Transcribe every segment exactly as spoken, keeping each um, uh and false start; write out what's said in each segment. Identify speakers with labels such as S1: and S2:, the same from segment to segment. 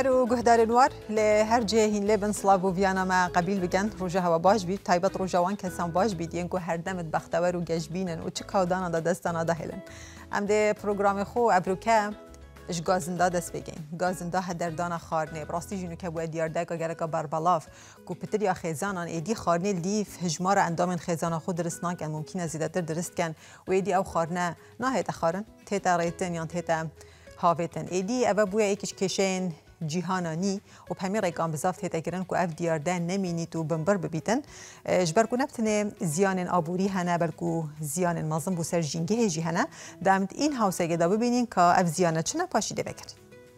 S1: هر و گهدار نوار ل هر جه هین لبن صلاب و ویانا ما قبیل بگن روزه هوا باش بید تایبت روزه وان کسان باش بید ینکو هر دمت بختور و گجبینن و چه کودانا دا دستانا دا هلن ام ده پروگرام خو ابروکه اش گازنده دست بگین گازنده هدردان خارنه براستی جنو که بود دیارده که گرک بربلاف کو پتر یا خیزانان ایدی خارنه لیف هجمار اندام خیزانا خود درست نکن ممکنه زیادتر درست کن و ایدی او خارنه نه هیت خارن تیتا ریتن یا تیتا هاویتن ایدی او بویا ایکش کشین جهانانی و پمی رقم بزافت هیت اگرن کو اف دیارده نمینی تو بمبر ببیتن جبر کو نبتنه زیان آبوری هنه بلکو زیان مازن بو سر جینگه هجی هنه دامت این هاوسه گدا ببینین که اف زیانه چنه پاشیده بکرد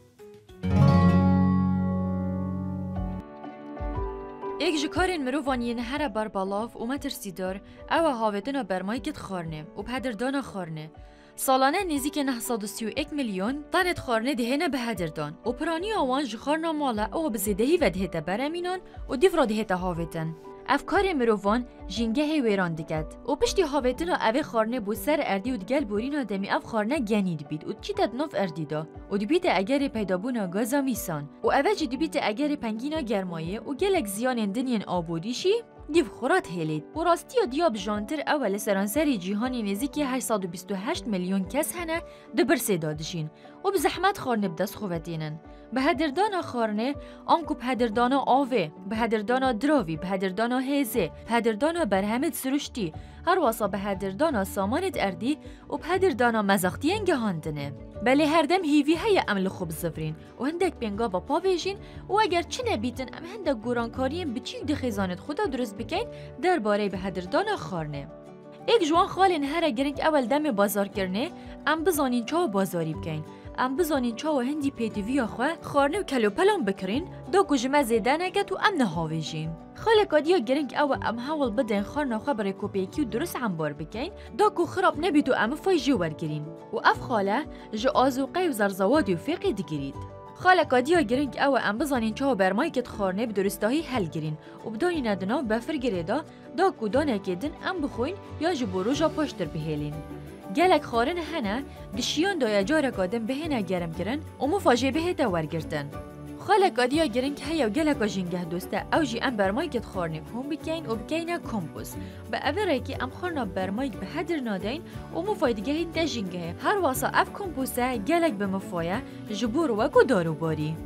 S2: ایک جکارین مروانی نهر بربالاف و مترسیدار او هاویتنا برمای کت خارنه و پدردان خارنه سالانه نزدیک نهصد و سی و یک میلیون تن خارنه دهنه به هدردان و پرانی آوان جخارنا مالا او بزیدهی و دهته برامینان و دیفرا دهته هاویتن افکار مروان جنگه ویران دکد و پشتی هاویتنا اوه خارنه بو سر اردی و دگل بورینا دمی اف خارنه گنید بید و چیتت نوف اردیدا و دیبیت اگر پیدابونا گازا میسان و اوه جی دیبیت اگر پنگینا گرمایه و گلک زیان دنین آبودیشی دیو خورات هلید و راستی و دیاب جانتر اول سرانسری جیهانی نزدیک هشتصد و بیست و هشت میلیون کس هنه دبر سیدادشین و بزحمت خارنه بدست خوفتینن به هدردان خارنه آنکو به هدردان آوه به هدردان دراوی به هدردان هیزه به هدردان برهمت سروشتی هر واسا به هدردان سامانت اردی و به هدردان مزاختی انگهاندنه بله هر دم هیوی های عمل خوب زفرین و هندک بینگا با پاویجین و اگر چه نبیتن ام هندک گورانکاریم بچیک دخیزانت خدا درست بکین درباره به هدردان خارنه ایک جوان خالین هر گرنگ اول دم بازار کرنه ام بزانین چاو بازاری بکین ام بزانین چاو هندی پیتیوی خواه خارنه و کلو پلان بکرین دا کجمه زیده نگت و ام نهاویجین خالق آدیا گرنگ او ام حاول بدن خارنا خبر کوپیکی و درست عمبار بکین دا کو خراب نبید و ام فای جو ورگرین و اف خاله جو آزوقه و زرزوادی و فیقی دگیرید خالق آدیا گرنگ او ام بزانین چاو برمای کت خارنه بدرستاهی حل گرین و بدانی ندنا بفر گریدا دا کو دانه کدن ام بخوین یا جو بروجا پاشتر بهیلین گلک خارن هنه دشیان دایا جارا کادم بهنه گرم گرن و مفاجه به ورگردن خالق آدیا گرنگ هیا گلک جنگه دوسته او جی ام برمای کت خارنه کم بکین و بکینه کمپوز به اوره که ام خارنا برمای به هدر نادین و مفایدگه هنده جنگه هر واسا اف کمپوزه گلک به مفایه جبور وکو دارو باری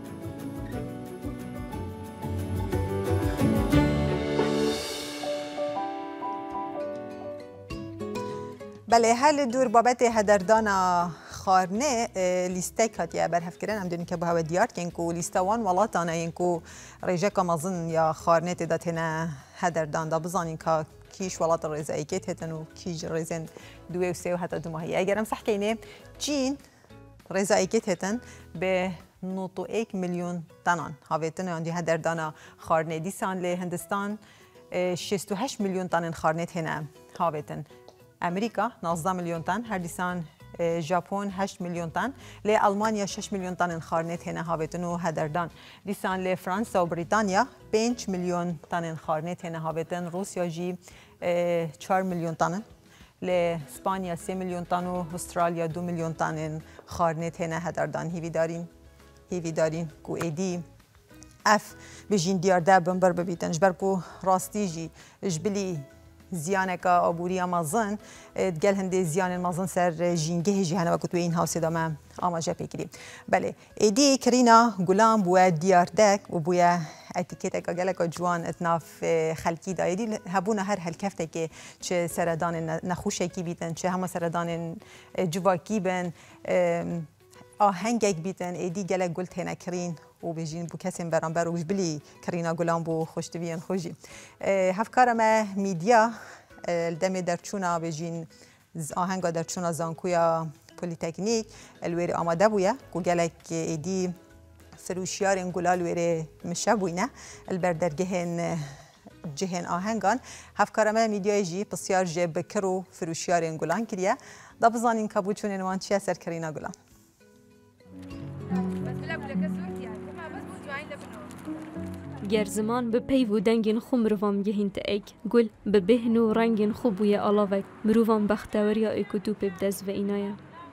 S1: بله حال دور بابت هدردان خارنه لیسته کاتیا برهف کردن هم دونی که با هوا دیار که اینکو لیسته وان ولاتانه اینکو ریجه کامازن یا خارنه تداتنه هدردان دا بزانین که کیش ولات رزایی که تهتن و کیش رزن دوی و سه و حتی دو ماهی اگرم صح کنه چین رزایی که تهتن به نوت و یک میلیون تنان هاویتن یاندی هدردان خارنه دیسان لی هندستان شصت و هشت میلیون تن خارنه تنه هاویتن امریکا نوزده میلیون تن هر دیسان ژاپن هشت میلیون تن لی آلمانیا شش میلیون تن خارنت هنه هاویتن و هدردان دیسان لی فرانسه و بریتانیا پنج میلیون تن خارنت هنه هاویتن روسیا جی چهار میلیون تن لی اسپانیا سه میلیون تن و استرالیا دو میلیون تن خارنت هنه هدردان هیوی دارین هیوی دارین کو ایدی اف بجین دیارده بمبر ببیتن جبر کو راستی جی جبلی زیانک آبوری مازن دگل هنده زیان مازن سر جینگه جهنم و کتوی این هاوسی دام آماجه پیکری بله ایدی کرینا گلام بویا دیاردک و بویا اتیکت که گلک جوان اتناف خلکی دایدی هبونا هر هلکفته که چه سردان نخوشه کی بیتن چه همه سردان جواکی بن آهنگک بیتن ایدی گلک گل تنه کرین و بجین بو کسیم برانبر و بلی کرینا گلام بو خوشتویان خوشی هفکار ما میدیا دم درچونا بجین آهنگا درچونا زانکویا پولیتکنیک الویری آماده بویا کو گلک ایدی فروشیار انگولال ویری مشه بوینه البردرگهن جهن آهنگان هفکار ما میدیا جی بسیار جه بکر و فروشیار انگولان کریه دا بزانین که بود چون نوان چیه سر کرینا گلام
S3: گر زمان به پی و دنگین خو مروام گهین تایک گل به بهن و رنگین خوب وی علاوه مروام بختوری ای کتوب بدز و اینایا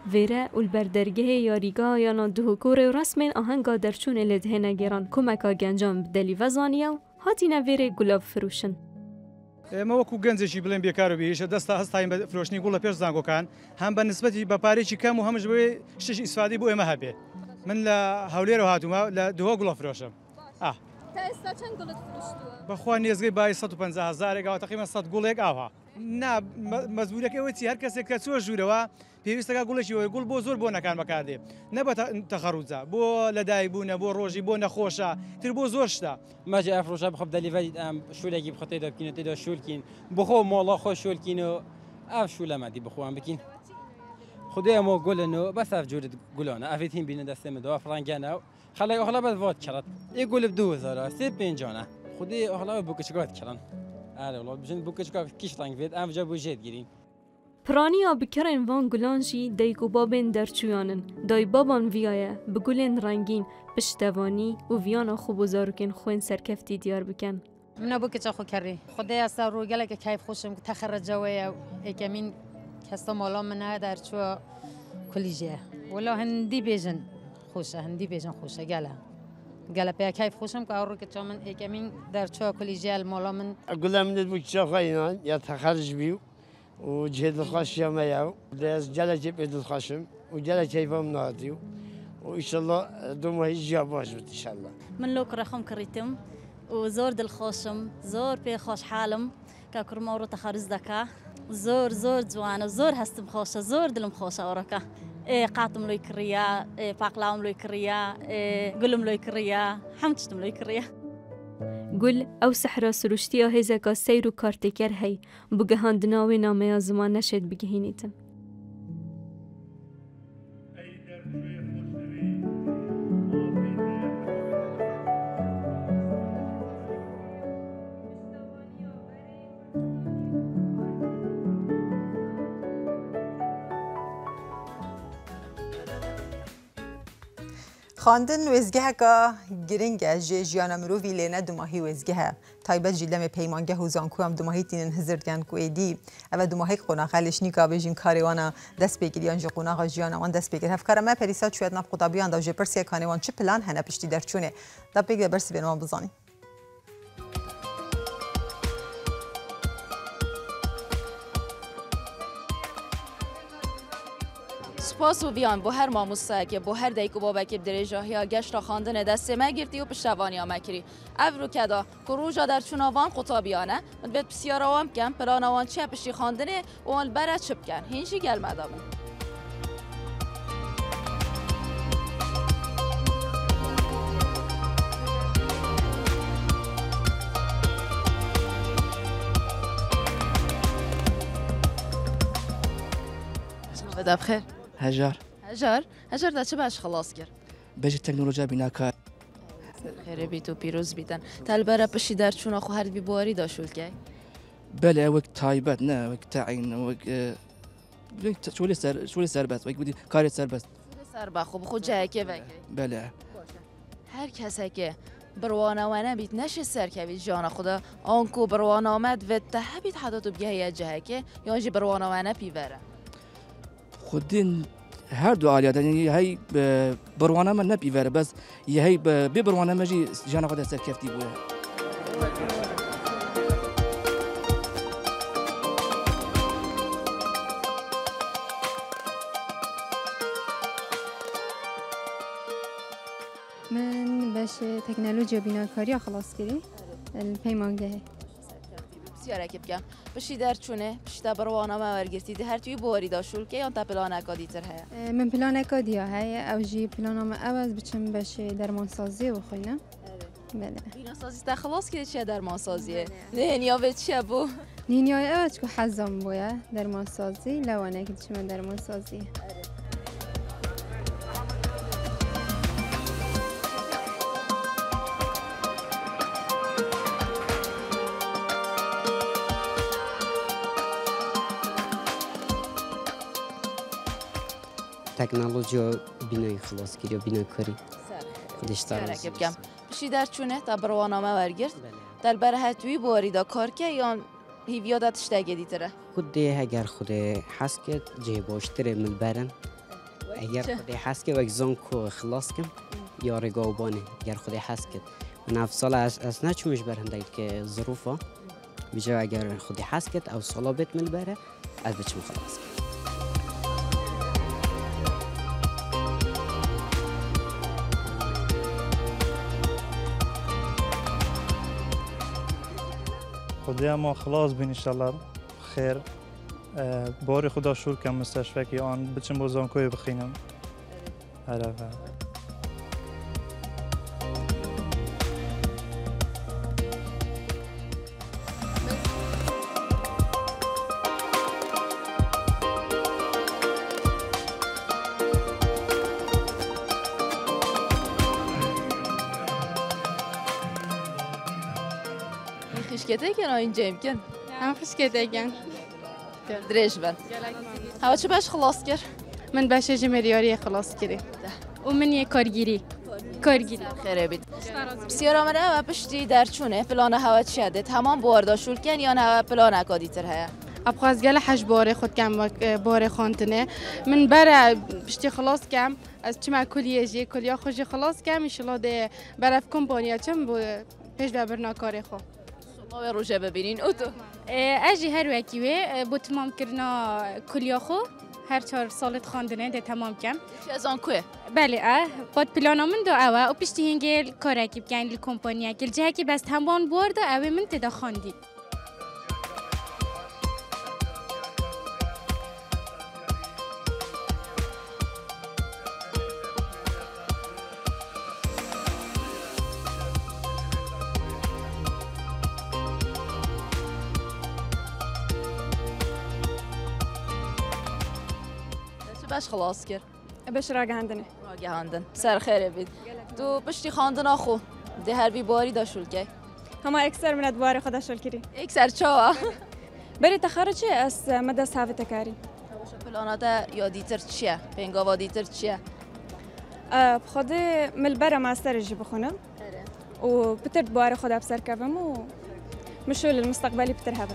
S3: ویره البردرگه یاریگاه یا ندهکور رسم آهنگا درچون لدهنه گران کمکا گنجان بدلی وزانیو هاتی نویره گلاب فروشن.
S4: ما وەکو گەنجێکی بڵێن بێکار و بێژە دەستا هەستاین بە فرۆشتنی گوڵە پێش زانگۆکان هەم بە نسبەتی بە پارێکی کەم و هەمش بۆی شتێکی ئیسفادەی بۆ ئێمە هەبێ. من لە هەولێرەوە هاتوومە لە دووە گوڵە فرۆشم. ئا
S3: تا ئێستا چەند گوڵت فروشتووە؟
S4: بەخوا نێزگەی بای سەد و پەنجا هەزارێک ئەوە تەقریبەن سەد گوڵێک ئاوا. نا مەزبوورەکەی ئەوەی چی هەر کەسێک کە چوە ژوورەوە پێویستەکە گوڵێکی وەی گوڵ بۆ زۆر بۆ نەکان بەکاردێ نە بە تەخەڕوجە بۆ لەدایکبوونە بۆ ڕۆژی بۆ نەخۆشە تر بۆ زۆر شتە.
S5: ماجی ئەفرۆشە بخۆ دەلیڤەری ئەم شوولێکی بخۆ تێدا بکەین تێدا شولکین بخۆ مۆڵە خۆ شولکین و ئەو شولەمەدی بخۆوان بکەین. خدای ئەمە گوڵن و بەس ئەف جوورت گوڵانە ئەفێت هین بینە دەستێمەدەوە فڕەنگیانە و خەڵی ئەوخەڵە بەس ڤۆت کەڕەت ئی گوڵ دوو هەزارە سێ پێنجانە خدای ئەوخەڵەوە بۆ کچکات کەڕن ئارە وڵات بژن بۆ کچکات کیش ڕەنگ بێت ئەم جا بۆ ژێت گیرین.
S3: پرانیا بکرین وان گلانجی دایک و بابین درچویانن دای بابان ویایه بگولین رنگین پشتوانی و ویانا خوب و زارکن خوین سرکفتی دیار بکن.
S6: من ابو کچا خو کردی خدای است رو گله که کیف خوشم تخرج جوی یکمین کستا مالا من درچو کلیجه ولا هندی بیجن خوشه هندی بیجن خوشه گله گله پیا کیف خوشم که رو کچا من یکمین درچو کلیجه مالا من
S7: گله من دو کچا خاینان یا تخرج بیو و جهد الخاش يا مياو داز جلجة بيد الخاشم وجلجة كيفهم ناديو وإن شاء الله دوم هيجي واجبت إن شاء الله.
S8: من لوك رخم كريتم وزور دل خاشم زور بي خاش حالم كاكرمارو تخرز دكا زور زور جوانا زور هستم خاشة زور دلم خاشة وركا إيه قاتم لوي كريا إيه باقلاهم لوي كريا إيه قلم لوي كريا حمتشتم لوي كريا.
S3: گل او سحرا سروشتی هزکا سیر و کارتکر هی بگهاندناوی نامه زمان نشد بگهینیتن.
S1: خواندن وزگه که گرینگه جه جیانا مروفی لینه دوماهی وزگه تایبت جیلم پیمانگه و زانکو هم دوماهی تینن هزرد گن که ایدی او دوماهی قناقه لشنیکا بجین کاریوانا دست بگیریان جه قناقه جیانا وان دست بگیر هفکار ما پریسات شوید نف قطابیان دا جه پرسیه کانیوان چه پلان هنه پشتی در چونه دا بگیر برسی بینوان بزانی
S2: سپاس و بیان با هر ماموسه که با هر دیک و بابا که درجه یا گشت خواندن دست ما گرفتی و پشتوانی ها مکری افرو کدا کروجا در چوناوان قطابیانه من بهت بسیار آوام کم پلانوان چه پشتی خواندنه و آن برد چپ کن هینشی گل مدامه بده بخیر
S9: هجار
S2: هجار هجار دا چه باش خلاص کرد
S9: بجی تکنولوژیا بیناکار
S2: خیره بی تو پیروز بیتن تلبره پشی در چون آخو هر بی بواری داشول که
S9: بله وقت تایبت نه وقت تعین وقت شولی سر شولی سر بس وقت بودی کاری سر بس
S2: سر بخو بخو جای که وکی
S9: بله
S2: هر کسی که بروانه و نبید نشه سر که جان خدا آنکو بروانه آمد و تهبید حدا تو بگه جای که یا جی بروانه و نپیوره
S9: خودین هر دو عالیه یعنی هی بروانه من نپیوره بس یه هی به بروانه مجی جان خدا سر کفتی بوده
S10: من باش تکنولوژیا بیناکاری خلاص کردی پیمانگه
S2: بسیار اکیب کم بشی در چونه بشی تا بروانه ما ورگرتی ده هر توی بواری داشول که یا تا پلان اکادی تر هیا
S10: من پلان اکادی های او جی پلان ما عوض بچم باش درمان سازی و خوینه بله
S2: بینا سازی تا خلاص کردی چیه درمان سازیه نه نیا به چیه بو
S10: نیای اوت که حزم بویا درمان سازی لوانه که چه من درمان سازی
S11: تکنولوژیا بینایی خلاص کردی بینایی کاری خودش
S2: تر کم بشی در چونه تا بروانامه ورگرد در بره هتوی بواری دا کار که یا هیویا دا تشتگه دیتره
S11: خود اگر خود حس کرد جه باشتره من برن اگر خودی حس که وقت زانکو خلاص کم یا رگاوبانه اگر خودی حس که من افصال از از نچومش برهنده که ظروفا بیجا اگر خودی حس که او سالا بیت من بره از بچم خلاص کم
S12: خدا ما خلاص بین انشالله خیر باری خدا شور کم مستشفى که آن بچم با زانکوی بخینم عرفه
S13: خشکته کن این جیم کن
S10: هم خشکته کن
S13: دريج بن هوا چه باش خلاص کرد
S10: من باش جمهوری خلاص کردی و من یه کارگیری کارگیری
S13: خیره بید بسیار آمده و پشتی در چونه پلان هوا چی هده تمام باردا شول کن یا نه پلان اکادی تر هیا
S10: ابخواز گله حج باره خود کم باره خانتنه من برای پشتی خلاص کم از چما کلیه جی کلیا خوشی خلاص کم انشالله ده برای کمپانیا چم پیش ببرنا کاری خو
S13: ما روزه ببینین او تو
S10: اجی هر وکیوه با تمام کردن کلیا خو هر چهار سالت خواندنه ده تمام کم
S13: چه از آن کوه
S10: بله اه بعد پلانمون دو اوه و پشتی هنگل کاری که بکنی کمپانیا که جه که بس تمام برده اوه من تدا خواندی
S13: باش خلاص کرد
S10: باش راگهاندنه
S13: راگهاندن سر خیره بید تو پشتی خواندن آخو ده هر بی باری داشول که
S10: همه اکثر من ادوار خدا شل کردی
S13: اکثر چاوا
S10: بری تخرجی از مدرسه ثابت کاری
S13: پلانات یادیتر چیه پنگاوا دیتر چیه
S10: خود ملبره ماسترجی بخونم و بتر بار خدا بسر کردم و مشغول المستقبلي بتر هبل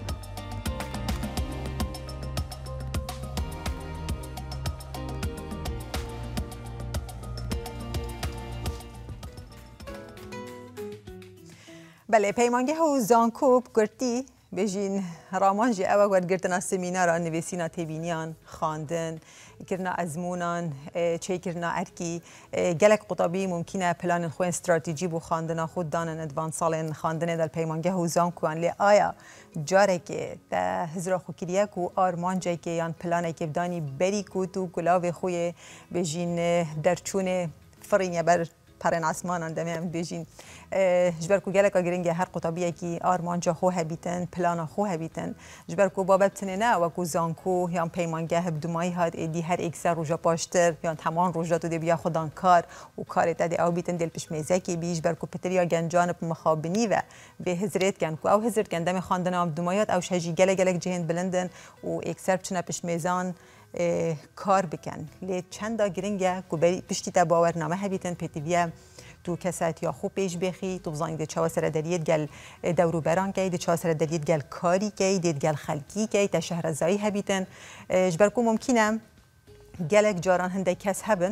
S1: بله پیمانگه و زانکوب گرتی بجین رامانجی او ورد گرتنا سمینارا نویسینا تبینیان خواندن کرنا ازمونان چه کرنا ارکی گلک قطبی ممکنه پلان خو استراتژی بو خواندنا خود دانن ادوان سالن خواندن دل پیمانگه و زانکوان لی آیا جاره که ده هزار خو کریک و آرمانجی که یان پلانه که بدانی بری کو تو گلاو خوی بجین درچون فرینه بر پرن آسمانان دمیم بیشین جبر کو گله کاگرینگه هر قطبیه کی آرمانجا خو هبیتن پلانا خو هبیتن جبر کو بابت تنه و کو زانکو یا پیمانگه هبدمای هاد ادی هر اکثر روزا پاشتر یا تمام روزا تو دی بیا خودان کار و کار تدی او بیتن دل پیش میزه کی بیش بر کو پتریا گنجان مخابنی و به حضرت کن کو او حضرت کن دم خواندن ابدمایات او شجی گله گله جهند بلندن و اکثر چنا پیش میزان کار بکن لی چند دا گرینگه کو بری پشتی تا باورنامه هبیتن پتیویا تو کسات یا خوب پیش بخی تو بزنگ ده چهار سر دلیت گل دورو بران کی ده چهار سر دلیت گل کاری کی ده گل خلکی کی تا شهر زایی هبیتن جبر کو ممکنه گلک جاران هنده کس هبن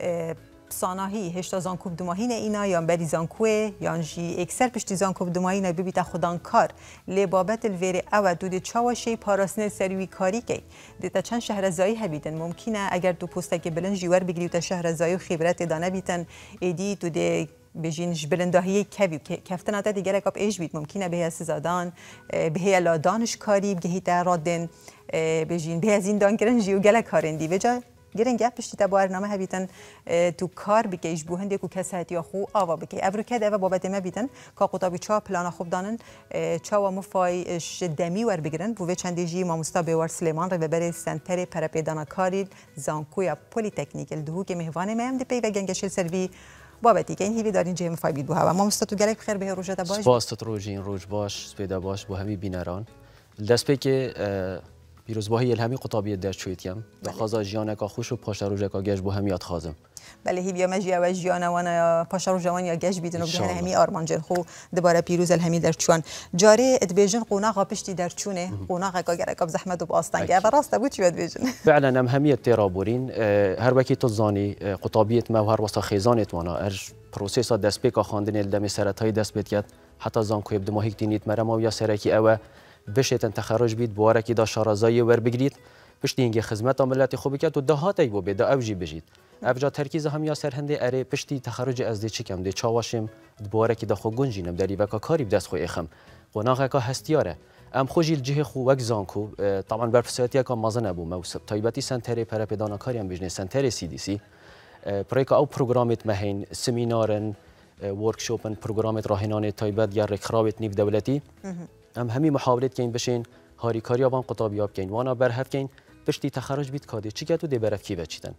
S1: ساناهی هشتا زانکوب دماهین اینا یا بری زانکوه یا جی اکثر پشتی زانکوب دماهین ببیتا خودان کار لی بابت الویره او دو ده چاوشی پاراسنه سروی کاری کی ده تا چند شهر زایی هبیتن ممکنه اگر تو پوسته که بلند جیور بگیری تا شهر زایی و خبرت دانه بیتن ایدی تو ده بجینش بلنداهی کبی کفتن آتا دیگر اکاب ایش بیت ممکنه به زادان به لادانش کاری بگهی تا رادن بجین به زندان کردن جیو گله کارندی بجا گرنگه پشتی تا برنامه هبیتن تو کار بکیش بو هندی کو کسات یا خو آوا بکی ابرو کده و بابت ما بیتن کا قطابی چا پلان خوب دانن چا و مفای شدمی ور بگیرن بو چندی جی ما مستابه ور سلیمان رو ببره سنتر پر پیدانا کاری زانکویا پلی تکنیک الدهو که مهوانه ما هم دی پی و گنگشل سروی بابتی که این هیوی دارین جیم فای بید بو هوا ما مستاتو گلک بخیر به روزه باش
S14: سپاس تو روزین روز باش سپیدا باش بو همی بینران دست پی که پیروزباهی الهمی قطابیت در چویتیم دخوازا جیانکا خوش و پاشروجکا گشت بو همیات خازم
S1: بله هی بیا مجی و جیانوانا یا پاشارو جوان یا گشت بیدن و بهنه همی آرمانجن خو دوباره پیروز الهمی در چوان جاری ادبیجن قوناقا پشتی در چونه قوناقا کاگر کاب زحمت و باستانگه و راست بود چی ادبیجن
S14: فعلا هم همیت ترابورین هر وکی تزانی قطابیت ما و هر وسط خیزانت وانا ار پروسس دست پیکا خواندن الدم سرتای دست بید کرد حتی زان کوی بدم هیچ دینیت مرا ما یا سرکی او بشتن تخرج بید بوارکی دا شارزایی ور بگیرید پشتی اینگه خدمت عملیات خوبی کرد و دهاتی بو بده اوجی بجید افجا ترکیز هم یا سرهنده اره پشتی تخرج از دی چیکم دی چاواشم بوارکی دا خو گنجینم دری وکا کاری بدست خو اخم قناغه کا هستیاره ام خوجیل جه خو وک زانکو طبعا بر فساتیا کا مازن ابو موسب طیبتی سنتری پر پدانا کاری هم بجنه سنتری سی دی سی پروژه او پروگرامت مهین سمینارن ورکشاپن پروگرامت راهنان طیبت یا رکرابت نیو دولتی ام همی محاولت کین بشین هاری کاری آبان قطابیاب کین وانا برهف کین پشتی تخرج بیت کادی چی تو دی برف کی بچیدن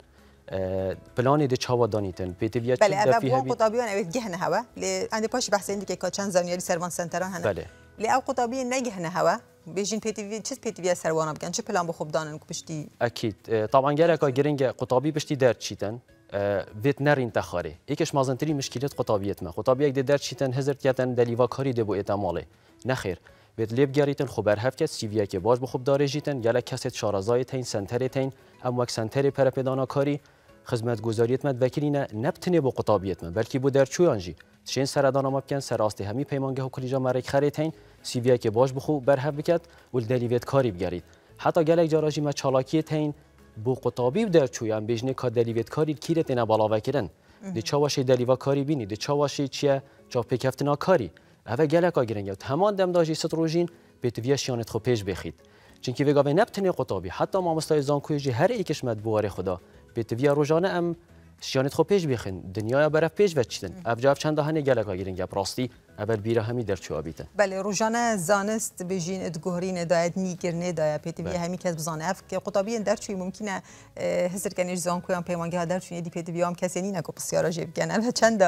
S14: پلان دی چاوا دانیتن پیتیویت
S1: بله اما بو قطابیان اوید گهنه هوا ل عند باش بحث عندك که چند زانیاری سروان سنتران هنه
S14: بله
S1: لی او قطابی نگهنه هوا بیشین پیتیوی چه پیتیوی سروان بگن چه پلان بخوب دانن که پشتی
S14: اكيد طبعا گره که گرینگ قطابی پشتی در چیتن ویت نرین تخاره یکیش مازنتری مشکلات قطابیت ما قطابی یک در چیتن هزار کیتن دلیوا کاری دبو اتماله نخیر ویت لیب گریتن خبر هفت سی وی که باز بخوب داره جیتن گله کست شارزای تین سنتر تین ام وک سنتر پر پدانا کاری خدمت گزاریت مد وکیلینه نبتنه با قطابیت ما بلکه بو در چویانجی شین سردان ما بکن سراسته همی پیمانگه و کلیجا مرک خریتین سی وی که باز بخو برهف بکد ول دلیویت کاری بگرید حتی گله جاراجی ما چالاکی تین بو قطابی در چویان بجنه کا دلیویت کاری کیرت نه بالا وکردن دی چاواش دلیوا کاری بینی دی چاواش چیه چا پکفتنا کاری اوه گله کا گرنگ تمام دم داجی ستروجین بیتویاشیانت خو پیش بخید چونکی وگاوی نبتنه قطابی حتی ما مستای زانکویجی هر ایکش مد بواره خدا بیتویا روزانه ام شیانت خو پیش بخین دنیا برف پیش وچیدن افجاف چند دهنه گله کا گرنگ راستی اول بیره همی در چوا بیته
S1: بله روزانه زانست بجین ادگوهرین داید نیگرنه داید پیتویا همی کس بزانه اف که قطابی در چوی ممکنه حسر کنیش زانکویان پیمانگه در چوی دی پیتویا هم کسی نی نکو بسیارا جیب کنه چند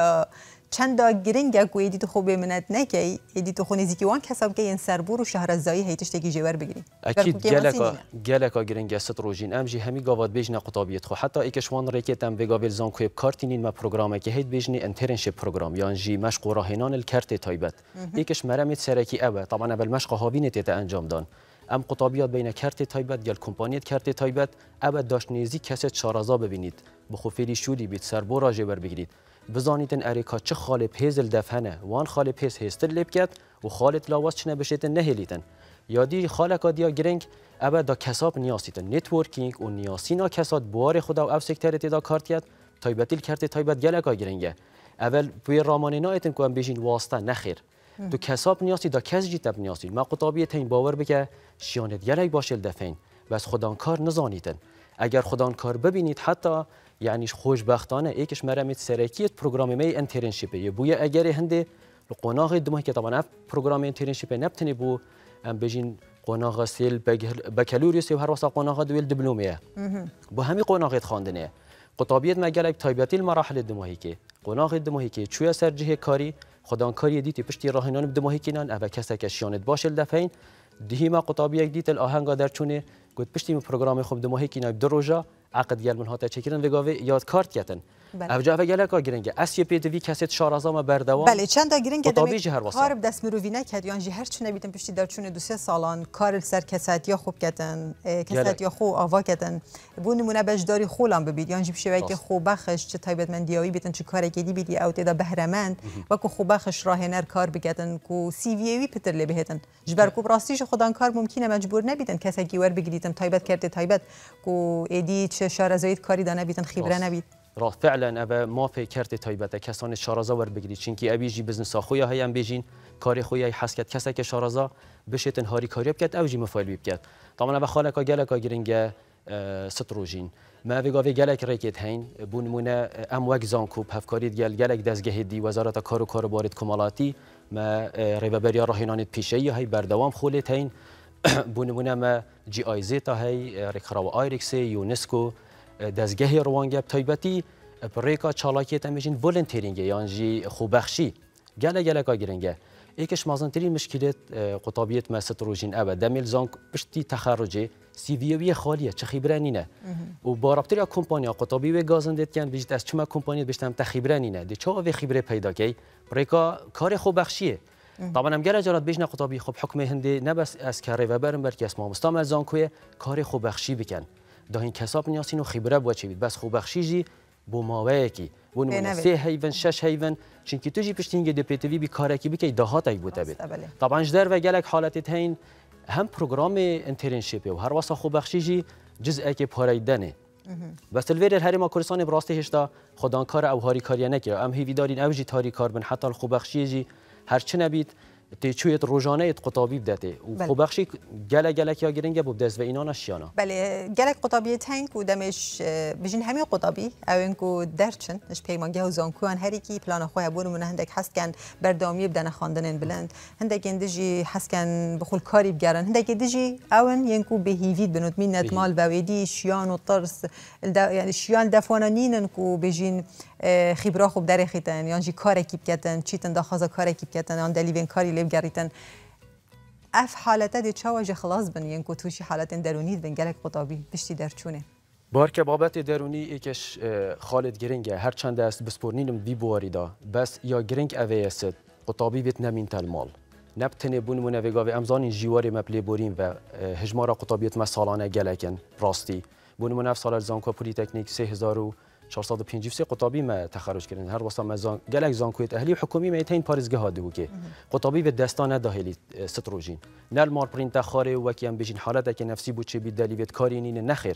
S1: چند گرنگ کو ایدی تو خوب منت نکی ایدی تو خونی زیکی وان کسب که این سربور و شهرزایی هیتش تگی جوار بگیری
S14: اكيد گلکا گلکا گرنگ است روزین امجی همی گاواد بجنه قطابیت خو حتی ایکشوان ریکتم بگاویل زانکوی کارتینین ما پروگرامه که هیت بجنه انترنشیپ پروگرام یان جی مشق راهنان الکارت تایبت ایکش مرمت سرکی اوه طبعا اول مشق هاوینت تا انجام دان ام قطابیات بین کارت تایبت یا کمپانیت کارت تایبت اوه داشت نیزی کسی شارزا ببینید بخوفیری شودی بیت سربورا جبر بگیرید بزانیتن اریکا چه خال پیزل دفنه وان خال پیز هستر لب کرد و خالت لاواز چنه بشیتن نهلیتن یادی خالکا دیا گرنگ ابد دا کساب نیاسیتن نتورکینگ و نیاسینا کسات بوار خدا و او سکترتی دا کارتیت تایبتیل کرتی تایبت گلکا گرنگه اول بوی رامانی نایتن که هم بیشین واسطه نخیر تو کساب نیاسی دا کس جیتب نیاسی ما قطابیت این باور بکه شیانت گلک باشل دفین بس خدان کار نزانیتن اگر خدان کار ببینید حتی یعنی خوشبختانه ایکش مرمت سرکیت پروگرام می انترنشیپه یه بوی اگر هنده قناغ دمه که طبعا پروگرام انترنشیپه نبتنی بو ام بجین قناغ سیل بکالوریوس و هر واسه قناغ دویل دیپلمه بو همین قناغت خواندنه قطابیت مگلک تایبتی المراحل دماهی که قناغ دماهی که چویا سرجه کاری خدان کاری دیتی پشتی راهنان دماهی کنن اوه کسا که شیانت باشل دفین دهیما قطابی یک دیت الاهنگا در چونه گفت پشتی پروگرام خوب دماهی کنن دروجا عقد گل من هات چکیدن وگاوی یاد کارت کردن اوجا و گلک گرنگ اسی پی دوی کست شارازام بردوام
S1: بله چند تا گرنگ
S14: دم
S1: کار دست مروی نکرد یان جهر چونه بیتن پشتی در چونه دو سه سالان کار سر کسات یا خوب کردن کسات یا خو آوا کردن بو نمونه بجداری خولم ببید یان جیب شوی که خوب بخش چه تایبت من دیاوی بیتن چه کاری کردی بیدی او تدا بهرمند و کو خوب بخش راهنر کار بکردن کو سی وی وی پتر لی بهتن جبر کو راستیش خدان کار ممکنه مجبور نبیتن کسی کی ور بگیریتم تایبت کرده تایبت کو ایدی چه شارزایت کاری دانه بیتن خبره نبید
S14: راست فعلا اوه ما فکر کرده تایبته کسان شارزا ور بگیرید چونکی ابیجی بزنس خویا هایم بیجین کاری خویا حسکت کسا که شارزا بشتن هاری کاری بکرد اوجی مفایل بکرد طبعا اوه خالکا گلکا گرینگه ستروجین ما وگاوی گلک ریکت هین بونمونه ام وک زانکوب هفکارید گل گلک دزگه دی وزارت کار و کاربارید کمالاتی ما ریبریا راهنانیت پیشه‌ای های بردوام خولت هین بونمونه ما جی آی زیتا های رکراو آیرکس یونسکو دزگه روانگه تایبتی پریکا چالاکیت امیجین ولنترینگ یعنی خوبخشی گله گله کا گرنگه یکیش مازنترین مشکلات قطابیت ما ستروجین ابد دمیل زانک پشتی تخرجی سیویوی خالیه چه خبرانینه و با رابطه کمپانیا قطابی و گازندت کن بیشتر از چما کمپانی بیشتر تخبرانینه دی چه و خبره پیدا کی برای کار خوب بخشیه طبعا هم گره جرات بیشتر قطابی خب حکم هنده نه بس از کاری و برم بلکه اسمه مستعمل زانکوی کار خوب بخشی بکن داین کساب نیاسین و خبره بود چی بس خوب بخشیجی بو ماوی کی بو نمونه سه هیون شش هیون چونکی تو جی پشتینگ دی پی تی وی بی کاری کی بکی دهات ای بوده بید طبعا جدر و گلک حالت هین هم پروگرام انترنشیپ و هر واسه خوب بخشیجی جزء که پاریدنه بس الویر هر ما کورسان براسته هشتا خدان کار او هاری کاری نکه ام هیوی دارین اوجی تاری کار بن حتی خوب بخشیجی هر چه نبید تیچویت روزانه قطابی بدته و خوب بخشی گله گله یا گرینگه بود دست و اینا نشیانا
S1: بله گله قطابی تنگ و دمش بجین همه قطابی او اینکو درچن اش پیمانگه و زانکوان هری کی پلان خواه بون من هندک حس کن بردامی بدن خواندن بلند هندک اندجی حس کن بخول کاری بگرن هندک اندجی اون ینکو به هیوید بنوت مین نتمال و ویدی شیان و طرس یعنی شیان دفوانانین کو بجین خبره خوب در خیتن یعنی جی کار کی بکتن چی تن داخل کار کی بکتن آن دلیون کاری لیب گریتن اف حالته دی چه وجه خلاص بن یعنی کو توشی حالت درونید بن گلک قطابی بشتی در چونه
S14: بار که بابت درونی یکش خالد گرینگه هر چند است بسپورنینم دی بواریدا بس یا گرینگ اویست قطابی بیت نمین تلمال نبتنه بون منوگا و امزان جیواری مبلی بورین و هجمارا قطابیت مسالانه گلکن راستی بون منف سال زانکو پولی تکنیک سه هزار و چهارصد و پنجاه و سه قطابی ما تخرج کردن هر واسه مزان گلک زانکویت اهلی حکومی میتین پارزگاه هادو که قطابی به دستانه داخلی ستروجین نل مار پرینت خاره و کیم بجین حالت که نفسی بود چه بی دلیوت کاری نین نخیر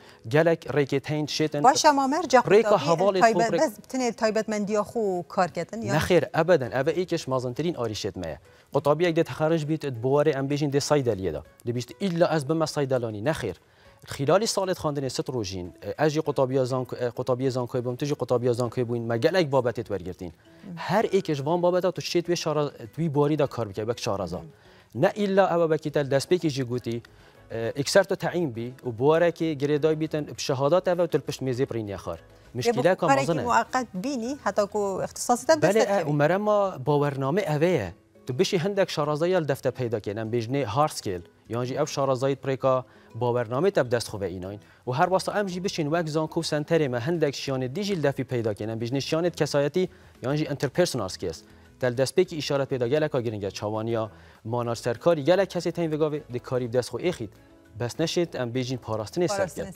S14: گلک ریکتین شیتن
S1: باشه ما مرجع
S14: قطابی
S1: تایبت بس تنه تایبت من دیا خو کار کردن یا
S14: نخیر ابدا ابا ایکش مازنترین آریشت ما قطابی اگه تخرج بیت بواره ام بجین ده صیدلیه دا دبیست الا از بم صیدلانی نخیر خلال سالت خواندن ست روزین اجی قطابی زانک قطابی زانکوی بوم تجی قطابی زانکوی بوین مگلک بابت ورگرتین هر ایکش وان بابت تو شیت و شارا توی باری دا کار بک بک شارازا نه الا ابا بکیتل دست بکی جیگوتی اکثر تو تعیین بی و بواره که گریدای بیتن بشهادات اول تلپش میزی برین خار مشکلی که مازنه
S1: موقت بینی حتی کو اختصاصی دست
S14: بله و مرما باورنامه اویه تو بشی هندک شارازای دفته پیدا کنن بجنه هارد سکیل یعنی او شارازای پریکا باورنامه تب دست خوبه ایناین و هر واسه امجی بشین وک زانکو سنتر ما هندک شیان دیجیل دفی پیدا کنن بجنه شیانت کسایتی یعنی انترپرسونال سکیلز دل دست بکی اشاره پیدا گله کا گرینگه چوانیا مانار سرکاری گله کسی تین وگاوی د کاری دست خو اخید بس نشید ام بیجین پاراستن سرکل